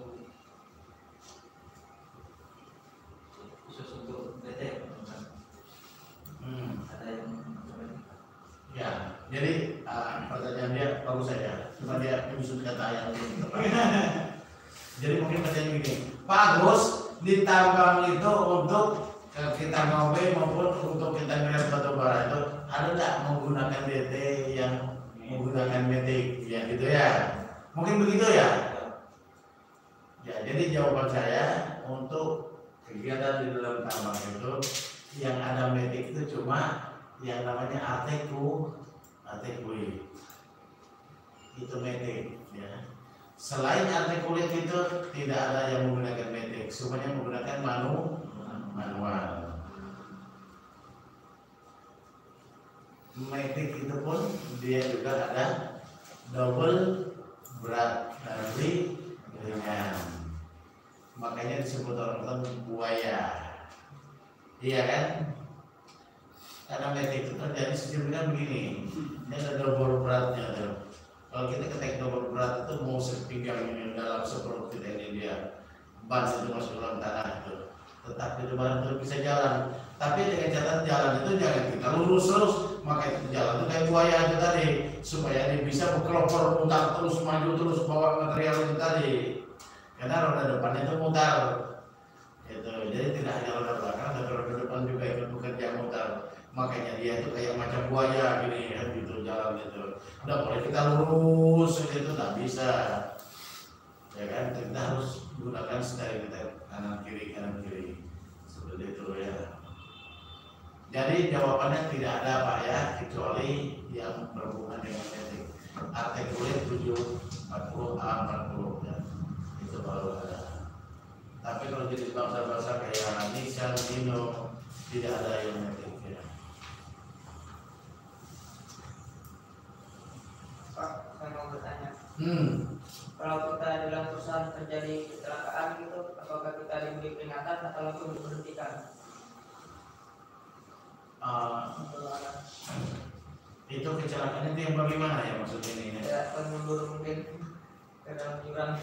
khusus untuk BT kan? Ada yang otomatis. Ya, jadi pertanyaan dia bagus saja, cuma dia menyusun kata yang lebih tepat. Jadi mungkin pertanyaan begini, Pak Agus, di tambang itu untuk kita ngopi maupun untuk kita ngeliat batu bara itu ada nggak menggunakan DT yang menggunakan metik, ya gitu ya? Mungkin begitu ya? Ya, jadi jawaban saya untuk kegiatan di dalam tambang itu yang ada metik itu cuma yang namanya arteku itu metik ya. Selain artikulit itu tidak ada yang menggunakan metik, semuanya menggunakan manual. Metik itu pun dia juga ada double berat dan ringan, makanya disebut orang buaya, iya kan? Karena metik itu terjadi sejumlah begini, ini ada double beratnya tuh. Kalau kita ketik double berat itu mau sepinggang ini dalam seperut kita ini dia ban itu masuk dalam tanah itu, tetapi itu barang itu bisa jalan. Tapi dengan catatan jalan itu jangan kita lurus terus, maka itu jalan itu kayak buaya itu tadi, supaya dia bisa berkelopor mutar terus, maju terus bawa material itu tadi. Karena roda depan itu mutar, itu jadi tidak hanya roda belakang, tapi roda depan juga ikut bekerja mutar. Makanya dia itu kayak macam buaya gini kan gitu jalan gitu. Udah boleh kita lurus itu tak bisa, ya kan? Kita harus gunakan style kita kanan kiri seperti itu ya. Jadi jawabannya tidak ada Pak ya, kecuali yang berhubungan dengan metik. Artikulit 740A40 ya, itu baru ada. Tapi kalau jenis bangsa-bangsa kayak Nissan, Dino tidak ada yang metik ya. Pak, saya mau bertanya. Kalau kita dalam perusahaan terjadi kecelakaan gitu, apakah kita diberi peringatan atau langsung diberhentikan? Itu kecelakaan itu yang bagaimana ya maksudnya ini? Ya, mundur mungkin ke dalam jurang.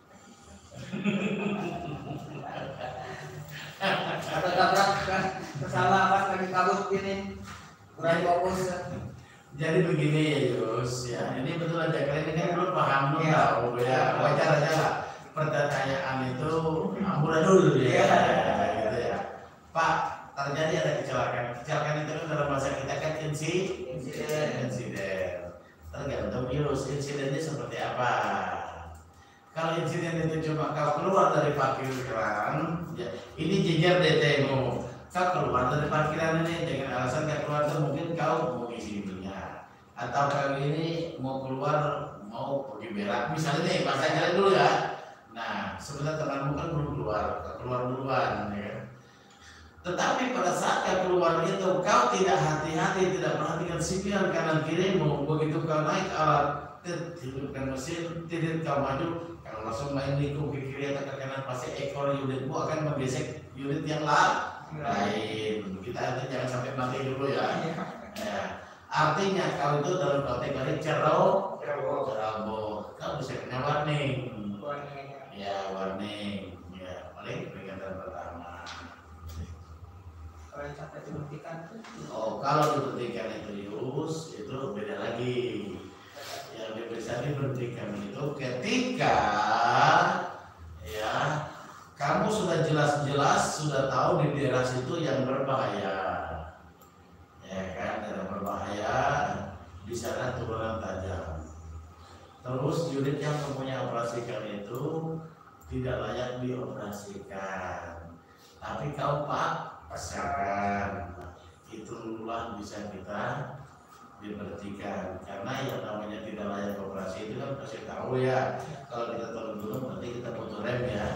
Atau tabrak kesalahan pas lagi kabut gini, kurang fokus. Jadi begini ya Yus, ya ini betul aja kalian ini kan belum paham belum tahu ya, wajar aja lah. Pertanyaan itu amburadul ya, gitu ya. Pak, terjadi ada kecelakaan itu kan dalam bahasa kita kan insiden. Tergantung Yus, insidennya seperti apa. Kalau insiden itu cuma kau keluar dari parkiran, ya, ini jejer DT-mu. Kau keluar dari parkiran ini dengan alasan kau keluar itu mungkin kau mau isi minyak, atau kau ini mau keluar mau pergi berak misalnya nih, pasang jalan dulu ya. Nah sebenarnya temanmu kan belum keluar duluan ya. Tetapi pada saat kau keluar itu kau tidak hati-hati, tidak perhatikan spion kanan kirimu, begitu kau naik alat hidupkan mesin, tidak kau maju, kalau langsung main liku ke kiri atau ke kanan, pasti ekor unitmu akan menggesek unit yang lain. Kita itu jangan sampai mati dulu ya. Ya. Artinya kau itu dalam kategori ceroboh, kau bisa kena warning. Ya warning, ya paling peringatan pertama. Kalau yang sampai diberhentikan? Oh kalau diberhentikan itu Yus, itu beda lagi. Yang bisa diberhentikan itu ketika ya kamu sudah jelas-jelas sudah tahu di daerah situ yang berbahaya, ya kan, daerah berbahaya, di sana turunan tajam. Terus unit yang kamu operasikan itu tidak layak dioperasikan, tapi kau paksakan, itulah bisa kita diberhentikan. Karena yang namanya tidak layak operasi itu kan pasti tahu ya. Kalau kita turun dulu berarti kita butuh rem ya.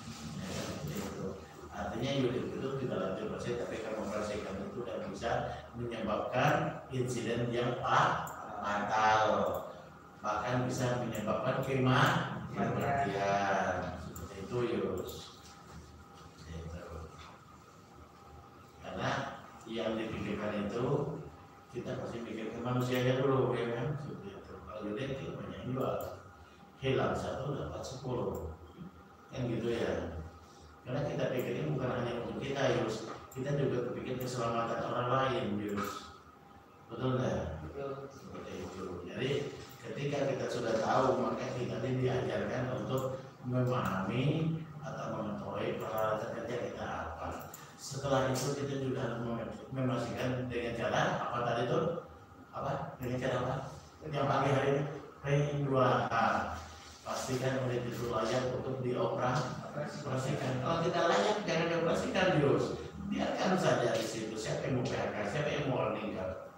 Artinya unit itu tidak layak dioperasi, tapi kalau operasikan itu tidak bisa menyebabkan insiden yang fatal, bahkan bisa menyebabkan kematian. Seperti itu Yus. Karena yang dipikirkan itu kita pasti pikirkan manusianya dulu ya kan, seperti itu. Kalau unit itu banyak jual, hilang 1 dapat 10 kan gitu ya. Karena kita pikirin bukan hanya untuk kita Yus, kita juga pikir keselamatan orang lain Yus, betul nggak? Seperti itu. Jadi ketika kita sudah tahu, maka kita diajarkan untuk memahami atau mengetahui peralatan kerja kita apa. Setelah itu kita juga harus memastikan dengan cara apa tadi itu? Apa? Dengan cara apa? Yang pagi hari ini P2. Pastikan unit itu layak untuk dioperasikan. Kalau tidak layak jangan dioperasikan Yus. Biarkan saja di situ. Siapa yang mau PHK, siapa yang mau meninggal.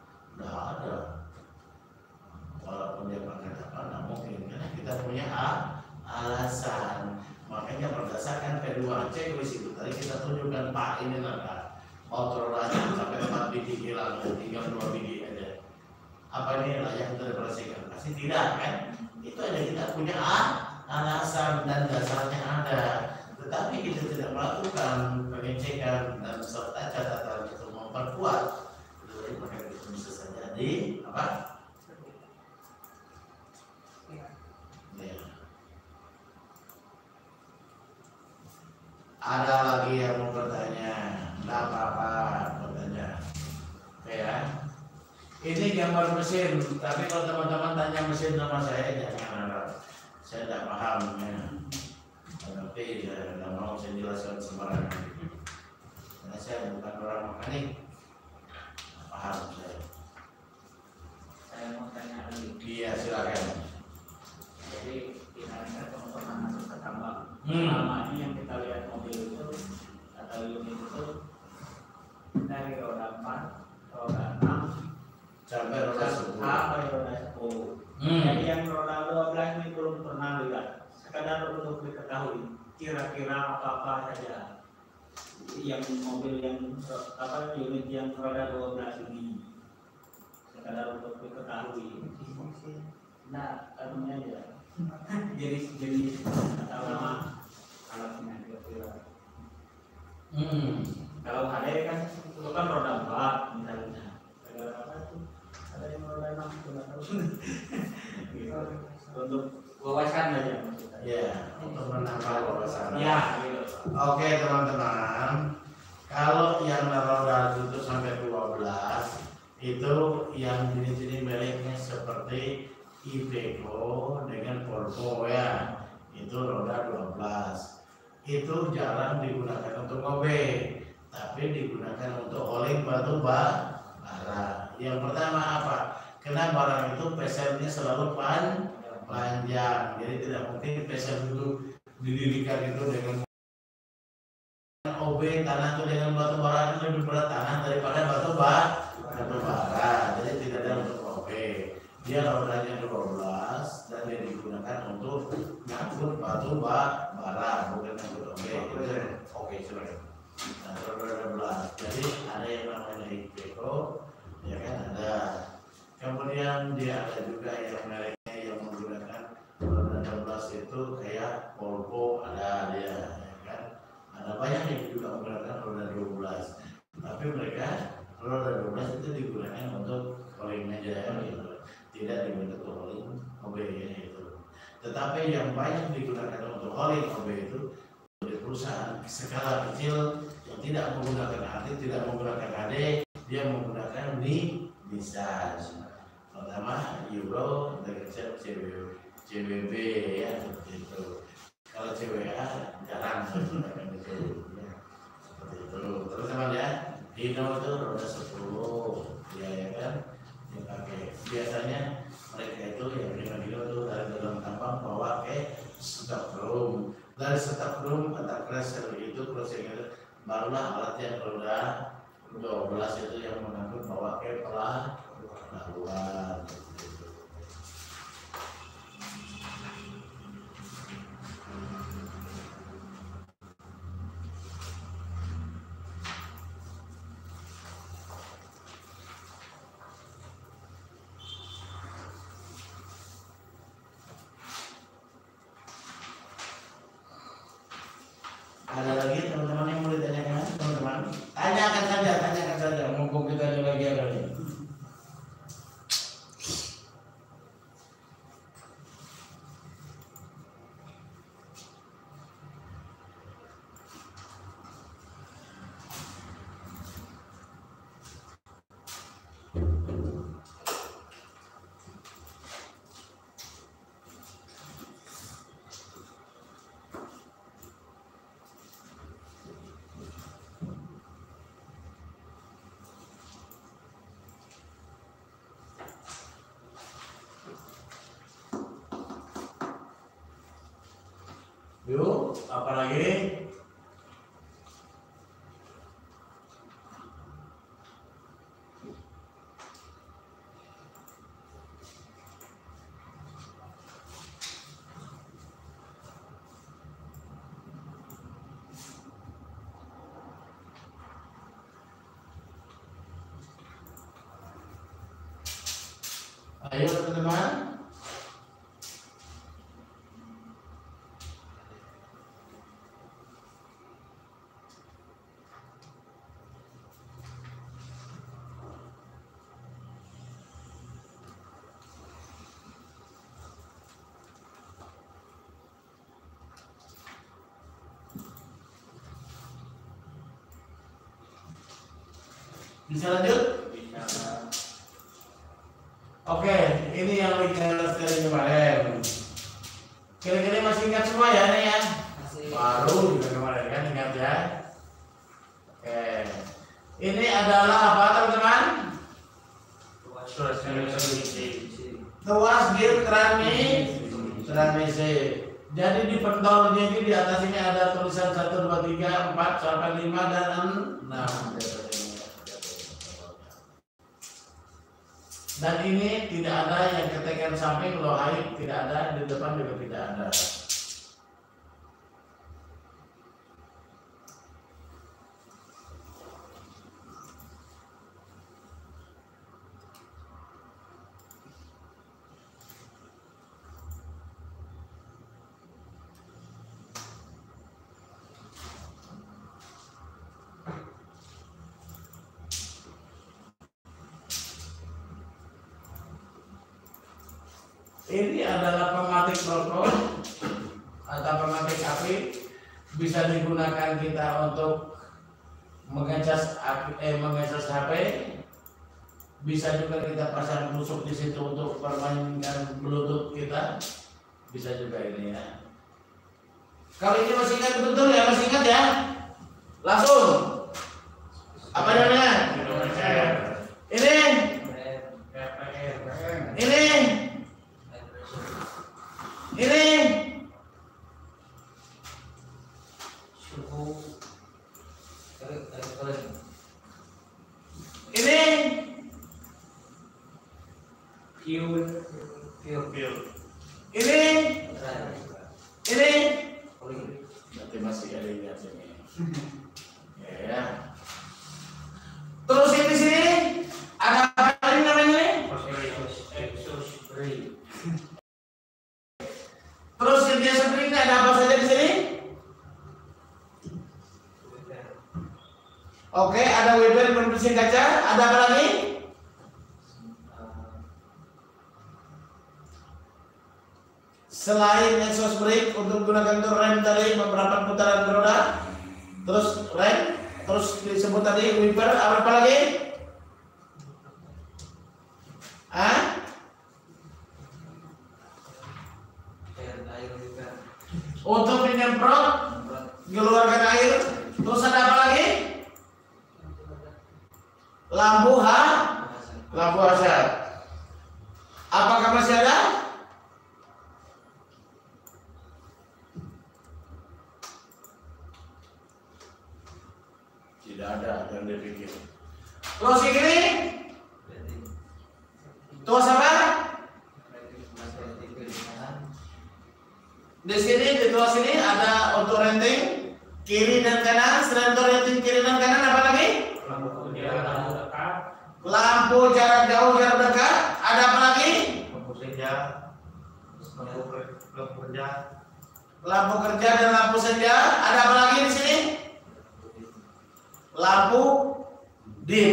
tunjukkan Pak ini lah motor rodanya sampai 4 biji hilang, tinggal 2 biji aja. Apa ini layak untuk dioperasikan? Pasti tidak kan? Itu ada kita punya alasan dan dasarnya ada, tetapi kita tidak melakukan pengecekan dan serta catatan untuk memperkuat. Jadi maka itu bisa saja di apa? Ya. Ada lagi yang mau bertanya? Tidak apa-apa bertanya. Oke ya. Ini gambar mesin, tapi kalau teman-teman tanya mesin sama saya jangan harap. Saya tidak paham ya. Tapi ya, tidak mau saya jelaskan sembarangan. Karena saya bukan orang mekanik. Paham saya. Saya mau tanya lagi. Iya silakan. Jadi kita kan teman-teman masuk ke tambang. Selama ini yang kita lihat mobil itu atau unit itu dari roda 4, roda 6 sampai roda 10. Sampai roda 10. Jadi yang roda 12 ini belum pernah lihat. Sekadar untuk diketahui kira-kira apa-apa saja yang mobil yang apa unit yang roda 12 ini. Sekadar untuk diketahui. Nah, anunya aja. Jenis atau nama alatnya kira-kira. Kalau HD kan itu kan roda 4 misalnya. Ada yang roda 6 juga tahu. Untuk wawasan aja maksudnya. Ya, untuk menambah wawasan. Ya, gitu. Oke teman-teman, kalau yang roda tutup sampai 12 itu yang jenis-jenis mereknya seperti Iveco dengan Volvo ya, itu roda 12. Itu jarang digunakan untuk ngobek, tapi digunakan untuk hauling batu bara. Yang pertama apa? Karena barang itu peselnya selalu panjang, jadi tidak mungkin pesel itu didirikan itu dengan OB tanah itu dengan batu bara itu lebih berat tanah daripada batu bara. Jadi tidak ada untuk OB. Dia rodanya 12 dan dia digunakan untuk ngangkut batu bara, bukan ngangkut OB. Oke, silakan. Nah, roda 12. Jadi ada yang namanya Iveco, ya kan ada. Kemudian dia ada juga yang mereknya yang menggunakan roda 12 itu kayak Volvo ada dia, ya kan. Ada banyak yang juga menggunakan roda 12. Tapi mereka roda 12 itu digunakan untuk hauling aja gitu. Tidak digunakan untuk hauling OB itu. Tetapi yang banyak digunakan untuk hauling OB itu dari perusahaan skala kecil yang tidak menggunakan AT, tidak menggunakan HD, dia menggunakan Nissan. Pertama Euro dengan CWB ya seperti itu. Kalau CWA jarang menggunakan itu ya, seperti itu. Terus teman ya, Hino itu roda 10 ya kan dipakai. Biasanya mereka itu yang Hino itu dari dalam tambang bawa ke stock room. Dari stock room atau crusher itu barulah alat yang roda 12 itu yang mengangkut bawa ke pelabuhan. Ada lagi teman-teman yang mau ditanyakan, teman-teman? Tanyakan saja, mumpung kita ada lagi ada nih. Yuk, apa lagi? Ayo teman-teman. Bisa lanjut? Bisa. Oke, ini yang lihat dari kemarin. Kira-kira masih ingat semua ya nih ya? Masih. Baru juga kemarin kan ingat ya? Oke. Ini adalah apa teman-teman? Tuas transmisi. Jadi di pentolnya ini di atas ini ada tulisan 1, 2, 3, 4 sampai 5 dan 6. Dan ini tidak ada yang ketekan samping, low high tidak ada, di depan juga tidak ada. Ini adalah pematik rokok atau pematik api, bisa digunakan kita untuk mengecas HP, bisa juga kita pasang tusuk di situ untuk permainkan Bluetooth kita, bisa juga ini ya. Kalau ini masih ingat betul ya, masih ingat ya? Langsung. Apa namanya? Ini. Ini suhu. Ini Ini nanti masih ada yang sini. Ya. Terus ini sini ada apa ini namanya? Terus yang biasa spring ada apa saja di sini? Oke, ada wiper pembersih kaca. Ada apa lagi? Selain exhaust brake untuk gunakan untuk rem tadi beberapa putaran roda, terus rem, terus disebut tadi wiper, apa lagi? Untuk menyemprot, mengeluarkan air, terus ada apa lagi? Lampu hazard. Apakah masih ada? Tidak ada yang dipikir. Terus ini? Terus apa? Di sini di tuas ini ada auto renting kiri dan kanan. Selain auto renting kiri dan kanan apa lagi? Lampu jarak jauh, jarak dekat. Ada apa lagi? Lampu kerja dan lampu senja. Ada apa lagi di sini? Lampu dim.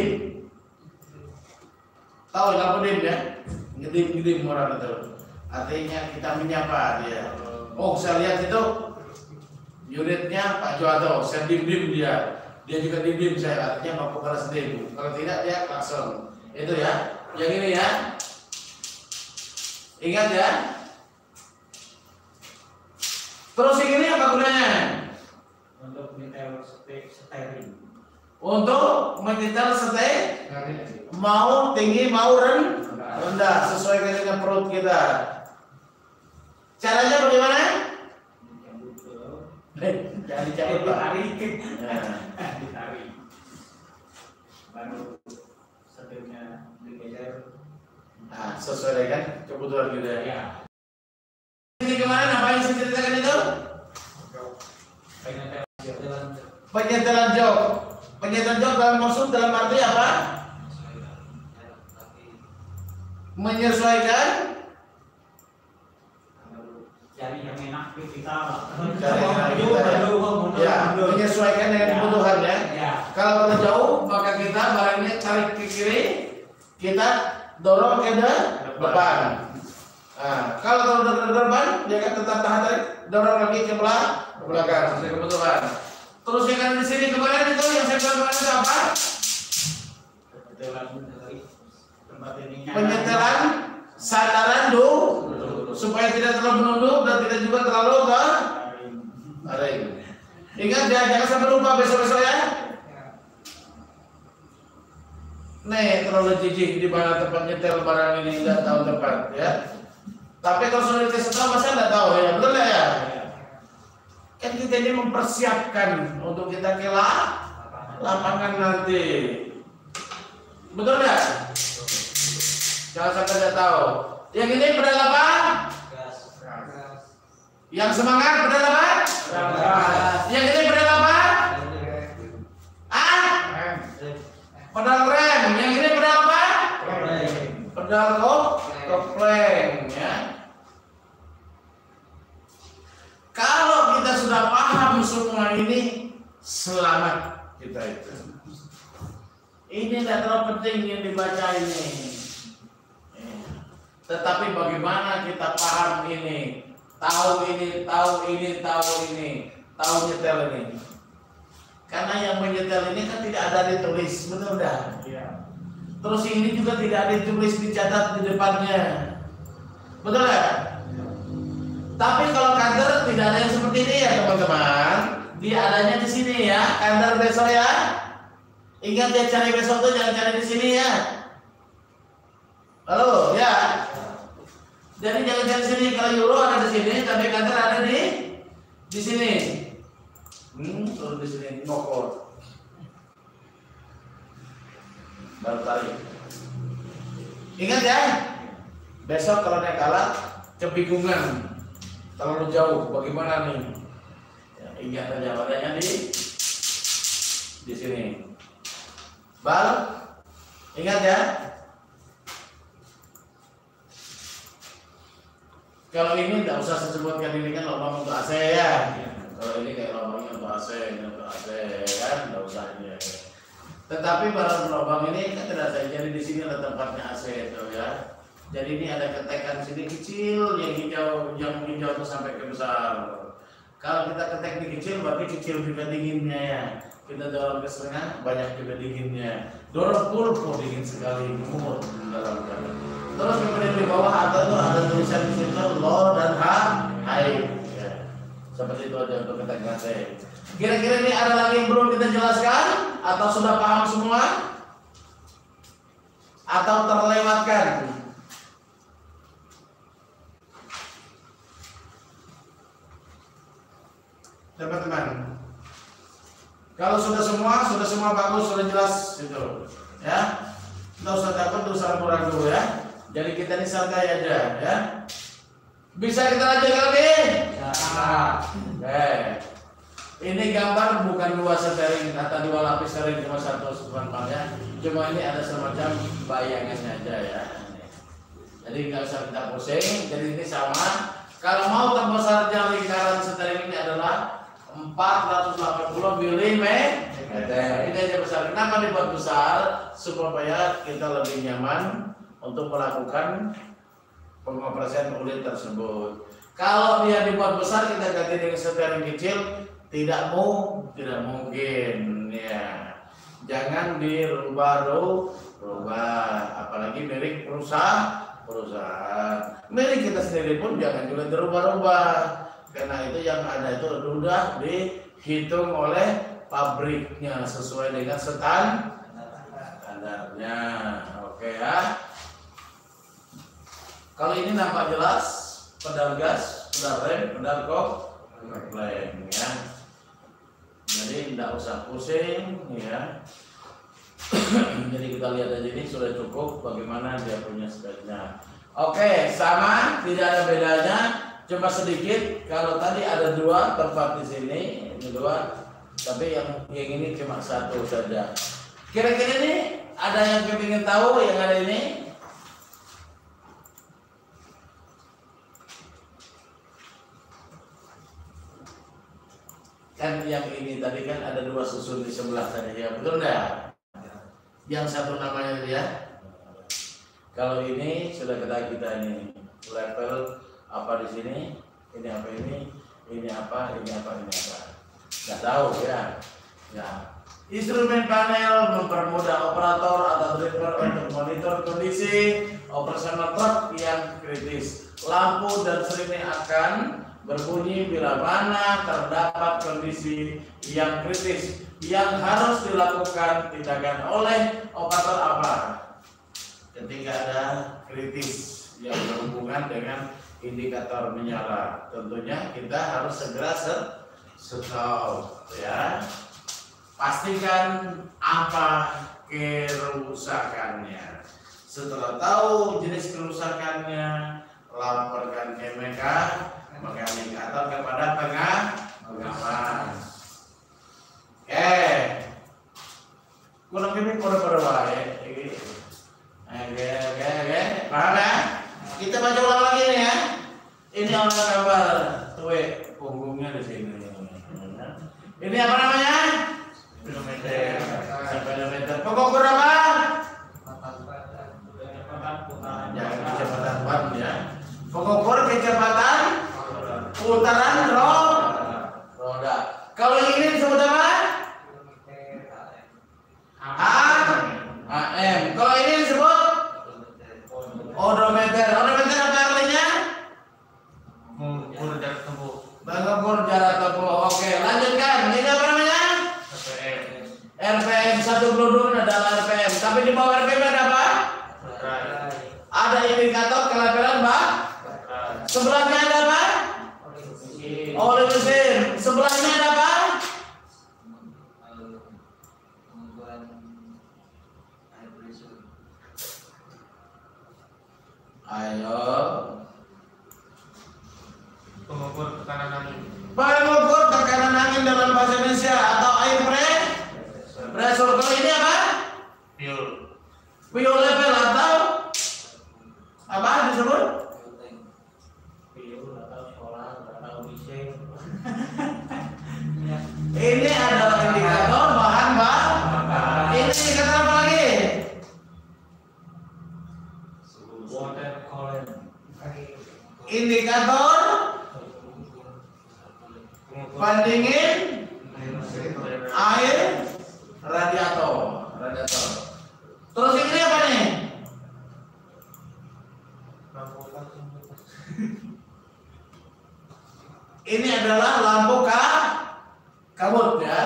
Tahu lampu dim ya? Ngedim orang itu. Artinya kita menyapa dia. Oh, saya lihat itu unitnya Pak Joado, saya dim dia juga dim saya, artinya mampu balas dim. Kalau tidak dia klakson. Itu ya, yang ini ya. Ingat ya. Terus yang ini apa gunanya? Untuk menyetel steering. Untuk menyetel steering, mau tinggi mau rendah sesuai dengan perut kita. Caranya bagaimana? Jangan dicabut, ditarik. Baru setirnya digeser. Nah, sesuai dengan kebutuhan kita. Ya. Ini kemarin apa yang saya ceritakan itu? Penyetelan jok. Penyetelan jok dalam maksud dalam arti apa? menyesuaikan cari yang enak kita menyesuaikan dengan kebutuhan ya. Kalau terlalu jauh maka kita barangnya tarik ke kiri, kita dorong ke depan. Nah, kalau terlalu ke depan dia akan tetap tahan, tarik, dorong lagi ke belakang sesuai kebutuhan. Terus yang ada di sini kemarin itu yang saya bilang kemarin itu apa? Penyetelan sandaran supaya tidak terlalu menunduk dan tidak juga terlalu garing. Ingat ya, jangan sampai lupa besok-besok ya. Nih terlalu jijik di mana tempat nyetel barang ini, nggak tahu tempat ya. Tapi kalau sudah dikasih tahu masa nggak tahu ya, betul ya? Kan kita ini mempersiapkan untuk kita ke lapangan nanti, betul ya? Jangan sampai tidak tahu. Yang ini pedal apa? Yang semangat pedal apa? Yang ini pedal apa? Pedal rem. Yang ini pedal apa? Pedal kopling ya. Kalau kita sudah paham semua ini, selamat kita itu. Ini tidak terlalu penting yang dibaca ini. Tetapi bagaimana kita paham ini, tahu nyetel ini. Karena yang menyetel ini kan tidak ada ditulis, betul dah? Ya. Terus ini juga tidak ada ditulis, dicatat di depannya, betul ya? Tapi kalau kantor tidak ada yang seperti ini ya teman-teman. Dia adanya di sini ya, kantor besok ya. Ingat ya, cari besok tuh jangan cari di sini ya. Halo, ya. Jadi jangan cari sini, kalau euro ada di sini, tapi kantor ada di sini. Turun di sini, nokor. Baru tarik. Ingat ya, besok kalau naik alat kebingungan, terlalu jauh, bagaimana nih? Ya, ingat aja wadahnya di sini. Ingat ya. Kalau ini tidak usah saya sebutkan, ini kan lubang untuk AC ya. Kalau ini kayak lubangnya untuk AC kan, tidak usah ini ya. Tetapi barang lubang ini kan tidak saya, jadi di sini ada tempatnya AC itu ya. Jadi ini ada ketekan sini kecil, yang hijau itu sampai ke besar. Kalau kita ketek di kecil, berarti kecil juga dinginnya ya. Kita dorong ke setengah, banyak juga dinginnya. Dorong full dingin sekali, mulut dalam dalam. Terus kemudian di bawah atas itu ada tulisan di situ low dan high. Ya. Seperti itu aja untuk ketek AC. Kira-kira ini ada lagi yang belum kita jelaskan atau sudah paham semua? Atau terlewatkan? Teman-teman, kalau sudah semua bagus, sudah jelas itu, ya. Nggak usah takut, nggak usah ragu-ragu ya. Jadi kita ini santai aja, ya. Bisa kita lanjutkan lagi? Oke. Ini gambar bukan 2 steering atau 2 lapis steering, cuma 1 sebenarnya. Cuma ini ada semacam bayangannya aja ya. Jadi nggak usah kita pusing. Jadi ini sama. Kalau mau terbesarnya lingkaran steering ini adalah 480 mm. Ini aja besar. Kenapa dibuat besar? Supaya kita lebih nyaman untuk melakukan pengoperasian unit tersebut. Kalau dia dibuat besar, kita ganti dengan steering kecil, tidak mungkin ya. Jangan dirubah-rubah, apalagi milik perusahaan. Milik kita sendiri pun jangan juga dirubah-rubah. Karena itu yang ada itu sudah dihitung oleh pabriknya sesuai dengan standarnya. Oke ya. Kalau ini nampak jelas, pedal gas, pedal rem, pedal kopling ya. Jadi tidak usah pusing ya. Jadi kita lihat aja ini sudah cukup bagaimana dia punya speknya. Oke, sama, tidak ada bedanya. Cuma sedikit, kalau tadi ada 2 tempat di sini, ini 2, tapi yang ini cuma 1 saja. Kira-kira ini ada yang ingin tahu yang ada ini? Kan yang ini tadi kan ada 2 susun di sebelah tadi ya, betul enggak? Yang satu namanya dia. Kalau ini sudah kita ini level apa di sini? Ini apa ini? Ini apa? Ini apa? Ini apa? Nggak tahu ya. Ya. Instrumen panel mempermudah operator atau driver untuk monitor kondisi operasional truk yang kritis. Lampu dan sirine akan berbunyi bila mana terdapat kondisi yang kritis yang harus dilakukan tindakan oleh operator apa? Ketika ada kritis yang berhubungan dengan indikator menyala, tentunya kita harus segera stop ya. Pastikan apa kerusakannya. Setelah tahu jenis kerusakannya, laporkan ke mekanik atau kepada pengawas. Oke. Kurang lebih pada wae. Oke. Paham ya? Kita baca ulang lagi nih ya. Ini orang gambar tuwe punggungnya di sini. Ini apa namanya? Speedometer. Pokok berapa? Jangan kecepatan ban ya. Pokok kecepatan putaran roda. Kalau ini disebut apa? AM. Kalau ini disebut odometer. Odometer apa artinya? Mengukur jarak tempuh. Mengukur jarak tempuh. Oke, lanjutkan. Ini apa namanya? RPM. Satu peluru adalah RPM. Tapi di bawah RPM ada apa? Ada indikator kelebelan sebelahnya ada apa? Oli mesin. Sebelahnya ada apa? Ayo. Pengukur tekanan angin. Pengukur tekanan angin dalam bahasa Indonesia atau air pressure. Kalau ini apa? Fuel level atau apa disebut? Fuel atau solar atau diesel. Ini adalah indikator bahan bakar. Ini indikator apa lagi? Water column. Indikator pendingin air radiator. Terus ini apa nih? Ini adalah lampu kabut ya.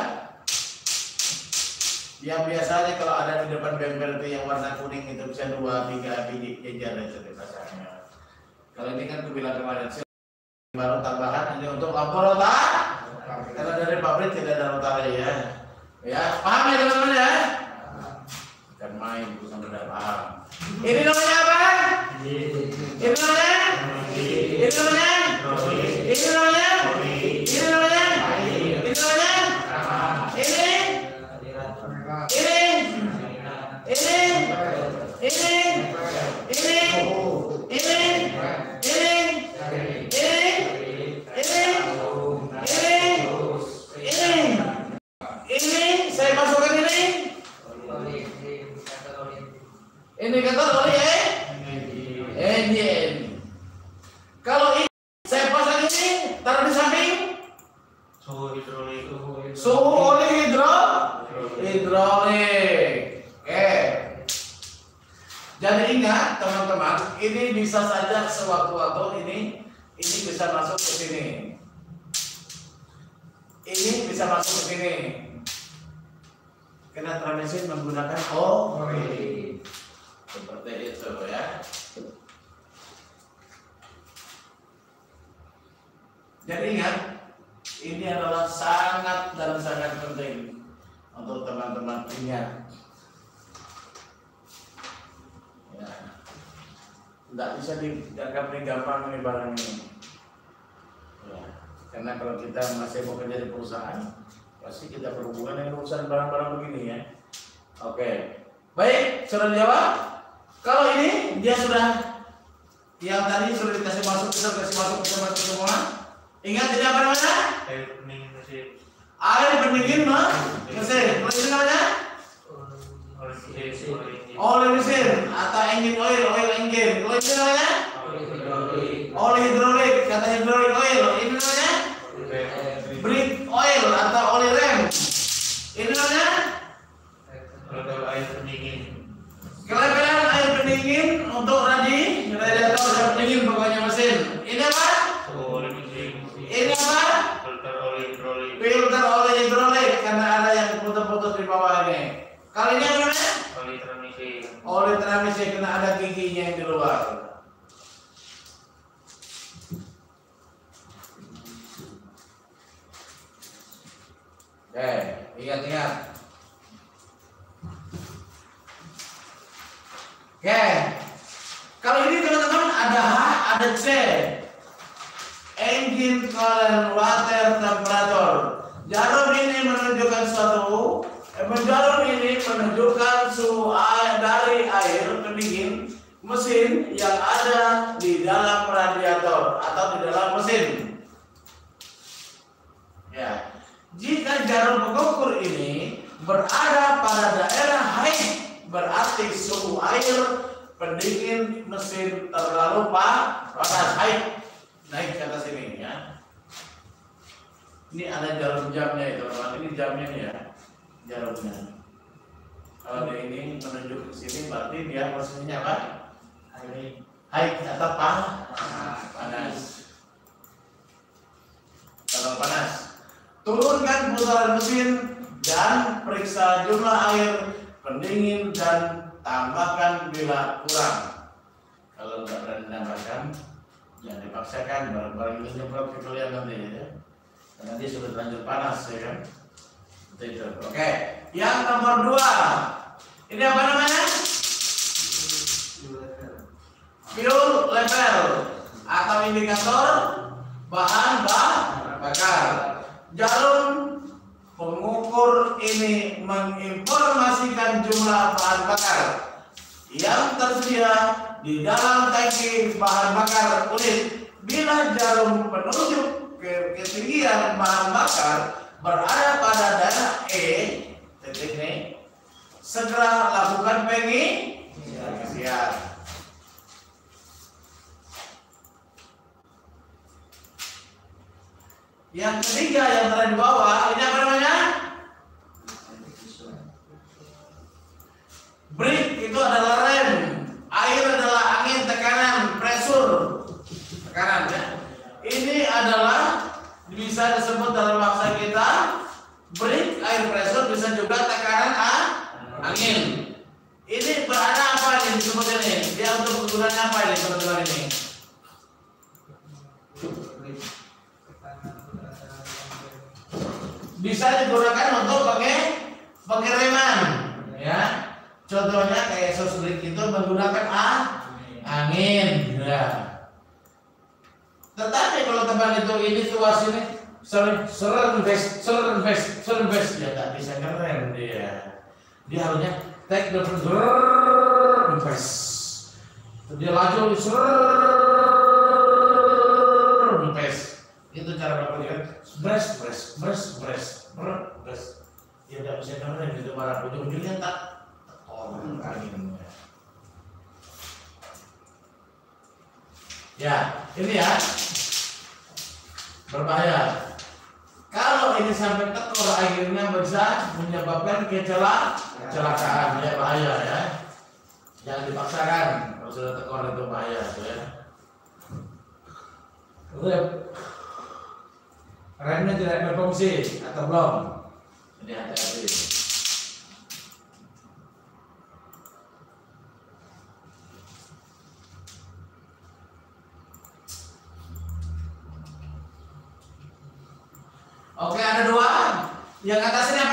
Yang biasanya kalau ada di depan bemper itu yang warna kuning itu bisa 2-3 biji kejar rasanya. Kalau ini kan aku bilang kemarin baru tambahan ini untuk lampu rota. Karena dari pabrik tidak ada rotary ya. Ya, paham ya teman-teman ya? Kan main bukan benar paham. Ini namanya apa? Ini namanya? Ini namanya? Ini namanya? Ini namanya? Ini namanya? Ini? Ini saya masukkan ini. Indikator oli engine. Kalau ini saya pasang ini taruh di samping Suhu hidrolik. suhu oli hidrolik. Oke. Jadi ingat teman-teman, ini bisa saja sewaktu-waktu ini bisa masuk ke sini. Ini bisa masuk ke sini. Karena transmisi menggunakan oli. Seperti itu ya. Jadi ingat, ini adalah sangat dan sangat penting untuk teman-teman ingat. Ya. Tidak bisa dianggap gampang ini barang ini. Ya. Karena kalau kita masih mau kerja di perusahaan, pasti kita berhubungan dengan urusan barang-barang begini ya. Oke. Baik, sudah dijawab? Kalau ini dia sudah yang tadi sudah dikasih masuk, kita kasih masuk semua. Ingat ini apa namanya? Air pendingin mesin. Air pendingin mesin. Kalau ini namanya oli mesin atau engine oil engine. Kalau ini namanya oli hidrolik, kata hidrolik oil. Ini namanya brake oil atau oli rem. Ini namanya air pendingin. Kelebihan air pendingin untuk radiator dan pendingin pokoknya mesin. Ini apa? Ini apa? Filter oli hidrolik karena ada yang putus-putus di bawah ini. Kali ini apa namanya? Oli transmisi karena ada giginya yang di luar. Oke, ingat-ingat. Oke, kalau ini teman-teman ada H, ada C, engine current, water temperature. Jarum ini menunjukkan jarum ini menunjukkan suhu air dari air pendingin mesin yang ada di dalam radiator atau di dalam mesin. Ya, jika jarum pengukur ini berada pada daerah high, berarti suhu air pendingin mesin terlalu panas, naik ke atas ini ya. Ini ada jarum jamnya itu, ini jamnya nih ya, jarumnya. Kalau dia ini menunjuk ke sini, berarti dia posisinya apa? High atau panas. Kalau panas, turunkan putaran mesin dan periksa jumlah air pendingin dan tambahkan bila kurang. Kalau nggak berani tambahkan, jangan dipaksakan. Barang-barang itu nyemprot ke kalian nanti ya. Karena dia sudah terlanjur panas ya kan. Itu. Oke. Yang nomor 2, ini apa namanya? Fuel level atau indikator bahan bakar. Jarum pengukur ini menginformasikan jumlah bahan bakar yang tersedia di dalam tangki bahan bakar unit. Bila jarum penunjuk ketinggian bahan bakar berada pada daerah E, titik ini, segera lakukan pengisian. Yang ketiga yang ada di bawah, ini apa namanya? Brake itu adalah rem, air adalah angin, tekanan, pressure, tekanan ya. Ini adalah bisa disebut dalam bahasa kita brake, air pressure, bisa juga tekanan angin. Ini berada apa ini disebut ini? Dia untuk kegunaannya apa ini teman-teman ini? Bisa digunakan untuk pakai reman ya. Contohnya kayak exhaust brake itu menggunakan angin ya. Tetapi kalau teman itu ini tuas ini seren vest ya nggak bisa keren dia. Dia harusnya take the vest. Dia laju vest. Itu cara melakukan brace. Ya nggak bisa keren gitu, para ujung-ujungnya tak angin. Ya, ini ya berbahaya. Kalau ini sampai tekor akhirnya bisa menyebabkan kecelakaan, ya bahaya ya. Jangan dipaksakan kalau sudah tekor itu bahaya ya. Remnya tidak berfungsi atau belum? Ini hati-hati. Oke, ada 2. Yang atas ini